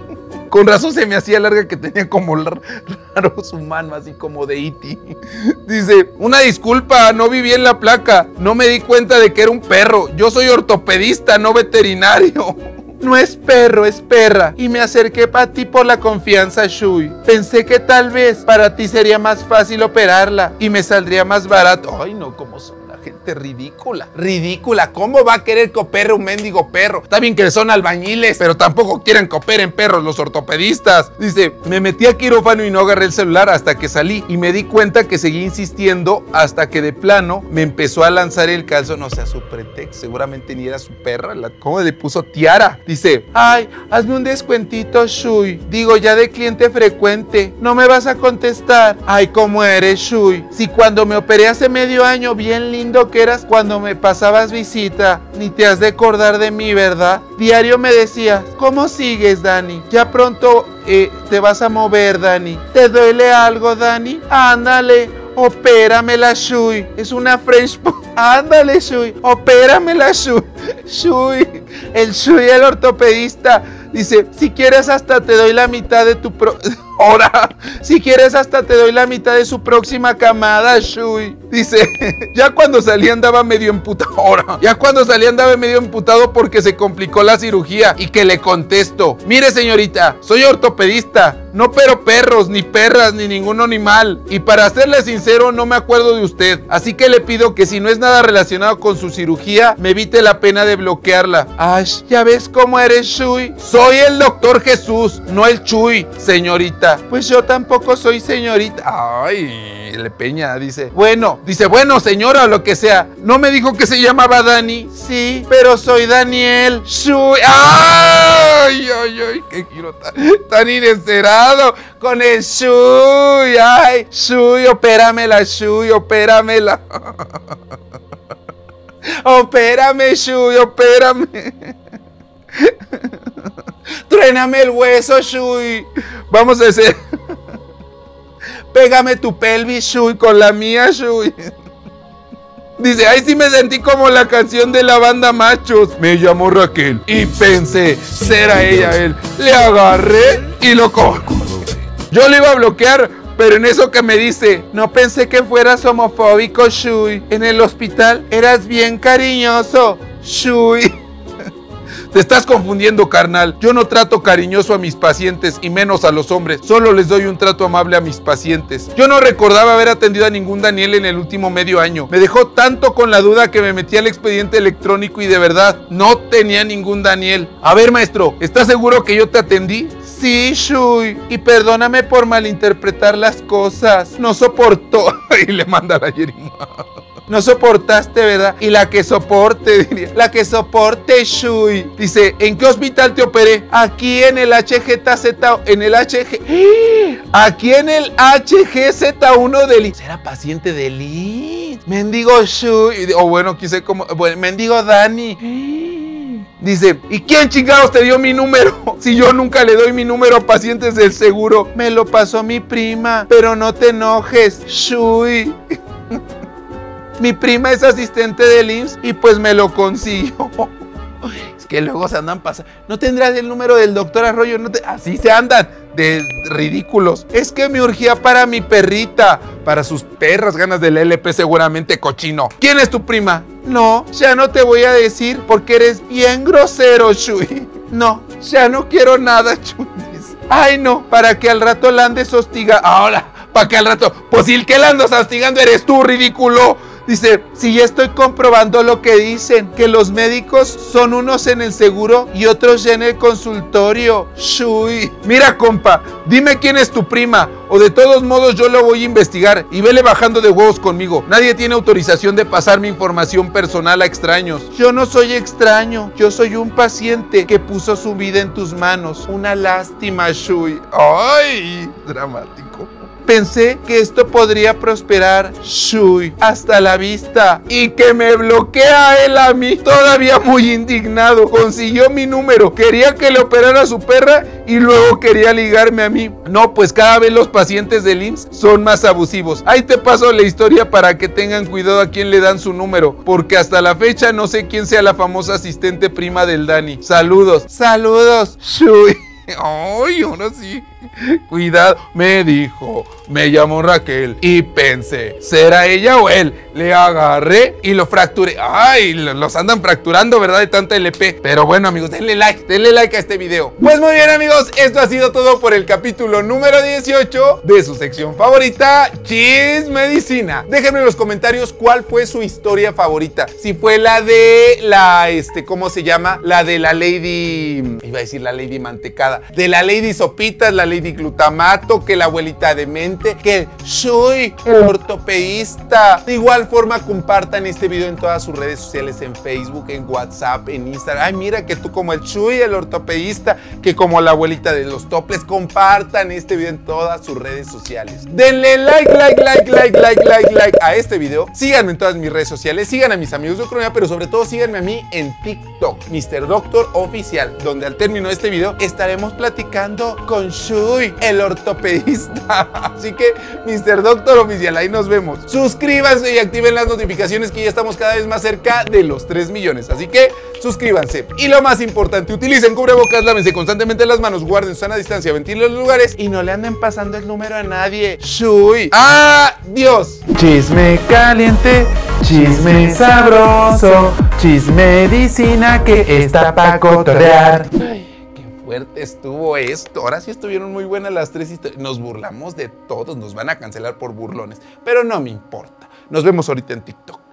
Con razón se me hacía larga, que tenía como raro su mano, así como de E.T. Dice, una disculpa, no vi bien la placa. No me di cuenta de que era un perro. Yo soy ortopedista, no veterinario. No es perro, es perra. Y me acerqué para ti por la confianza, Shui. Pensé que tal vez para ti sería más fácil operarla y me saldría más barato. Ay, no, cómo son la gente ridícula. Ridícula, ¿cómo va a querer que opere un mendigo perro? Está bien que son albañiles, pero tampoco quieren que operen perros los ortopedistas. Dice, me metí a quirófano y no agarré el celular hasta que salí. Y me di cuenta que seguí insistiendo hasta que de plano me empezó a lanzar el calzón. O sea, su pretexto, seguramente ni era su perra. ¿Cómo le puso Tiara? Dice, ay, hazme un descuentito, Shui. Digo, ya de cliente frecuente. ¿No me vas a contestar? Ay, ¿cómo eres, Shui? Si cuando me operé hace medio año, bien lindo que eras cuando me pasabas visita. Ni te has de acordar de mí, ¿verdad? Diario me decías, ¿cómo sigues, Dani? Ya pronto te vas a mover, Dani. ¿Te duele algo, Dani? Ándale, opéramela, Shui. Es una French... Ándale, Shui, opéramela, Shui. Shui, el Shui, el ortopedista. Dice, si quieres hasta te doy la mitad de tu... Ahora, si quieres hasta te doy la mitad de su próxima camada, Shui. Dice, ya cuando salí andaba medio emputado. Ahora, ya cuando salí andaba medio emputado porque se complicó la cirugía. Y que le contesto, mire señorita, soy ortopedista. No opero perros, ni perras, ni ningún animal. Y para serle sincero, no me acuerdo de usted. Así que le pido que si no es nada relacionado con su cirugía, me evite la pena de bloquearla. Ash, ¿ya ves cómo eres, Shui? Soy el doctor Jesús, no el Chuy, señorita. Pues yo tampoco soy señorita. Ay, le peña, dice. Bueno, señora, o lo que sea. ¿No me dijo que se llamaba Dani? Sí, pero soy Daniel. Shui. Ay, qué giro tan inesperado con el Shui. Ay, Shui, opéramela, Shui, opéramela. Opérame, Shui, opérame. Tréname el hueso, Shui. Vamos a hacer. Pégame tu pelvis, Shui, con la mía, Shui. Dice, ay, sí me sentí como la canción de la banda Machos. Me llamó Raquel y pensé, será ella él. Le agarré y lo cojo. Yo le iba a bloquear, pero en eso que me dice, no pensé que fueras homofóbico, Shui. En el hospital eras bien cariñoso, Shui. Te estás confundiendo, carnal. Yo no trato cariñoso a mis pacientes y menos a los hombres. Solo les doy un trato amable a mis pacientes. Yo no recordaba haber atendido a ningún Daniel en el último medio año. Me dejó tanto con la duda que me metí al expediente electrónico y de verdad no tenía ningún Daniel. A ver, maestro, ¿estás seguro que yo te atendí? Sí, Shui. Y perdóname por malinterpretar las cosas. No soportó. Y le manda a la Yerima. No soportaste, ¿verdad? Y la que soporte, diría. La que soporte, Shui. Dice, ¿en qué hospital te operé? Aquí en el HGZ, en el HG... Aquí en el HGZ1 del IMSS. Era paciente del IMSS. Mendigo Shui. O bueno, quise como... Bueno, mendigo Dani. Dice, ¿y quién chingados te dio mi número? Si yo nunca le doy mi número a pacientes del seguro. Me lo pasó mi prima. Pero no te enojes, Shui. Mi prima es asistente del IMSS y pues me lo consiguió. Es que luego se andan pasando. ¿No tendrás el número del doctor Arroyo? Así se andan de ridículos. Es que me urgía para mi perrita. Para sus perras ganas del LP seguramente, cochino. ¿Quién es tu prima? No, ya no te voy a decir porque eres bien grosero, Shui. No, ya no quiero nada, Shui. Ay, no, para que al rato la andes hostigando. Ahora, para que al rato. Pues si el que la andas hostigando eres tú, ridículo. Dice, si ya estoy comprobando lo que dicen, que los médicos son unos en el seguro y otros ya en el consultorio. Shui. Mira, compa, dime quién es tu prima, o de todos modos yo lo voy a investigar y vele bajando de huevos conmigo. Nadie tiene autorización de pasar mi información personal a extraños. Yo no soy extraño, yo soy un paciente que puso su vida en tus manos. Una lástima, Shui. Ay, dramático. Pensé que esto podría prosperar, Shui. Hasta la vista. Y que me bloquea él a mí. Todavía muy indignado. Consiguió mi número. Quería que le operara a su perra y luego quería ligarme a mí. No, pues cada vez los pacientes del IMSS son más abusivos. Ahí te paso la historia para que tengan cuidado a quién le dan su número. Porque hasta la fecha no sé quién sea la famosa asistente prima del Dani. Saludos. Saludos, Shui. Ay, ahora sí. Cuidado, me dijo, me llamó Raquel y pensé, ¿será ella o él? Le agarré y lo fracturé. Ay, los andan fracturando, ¿verdad? De tanta LP. Pero bueno, amigos, denle like a este video. Pues muy bien, amigos, esto ha sido todo por el capítulo número 18 de su sección favorita, Chismedicina. Déjenme en los comentarios cuál fue su historia favorita. Si fue la de la, ¿cómo se llama? La de la Lady, iba a decir la Lady Mantecada, de la Lady Sopitas, la Lady Glutamato, que la abuelita demente, que Shui, el ortopeísta. De igual forma, compartan este video en todas sus redes sociales, en Facebook, en WhatsApp, en Instagram. Ay, mira que tú como el Shui, el ortopeísta, que como la abuelita de los toples. Compartan este video en todas sus redes sociales. Denle like a este video. Síganme en todas mis redes sociales. Sigan a mis amigos de Ucrania, pero sobre todo síganme a mí en TikTok, Mr. Doctor Oficial, donde al término de este video estaremos platicando con Shui, el ortopedista. Así que, Mr. Doctor Oficial, ahí nos vemos. Suscríbanse y activen las notificaciones, que ya estamos cada vez más cerca de los 3 millones. Así que, suscríbanse. Y lo más importante, utilicen cubrebocas, lávense constantemente las manos, guarden sana distancia, ventilen los lugares y no le anden pasando el número a nadie. Shui. ¡Adiós! Chisme caliente, chisme sabroso, chismedicina que está pa' cotorrear. Fuerte estuvo esto. Ahora sí estuvieron muy buenas las 3 historias. Nos burlamos de todos. Nos van a cancelar por burlones. Pero no me importa. Nos vemos ahorita en TikTok.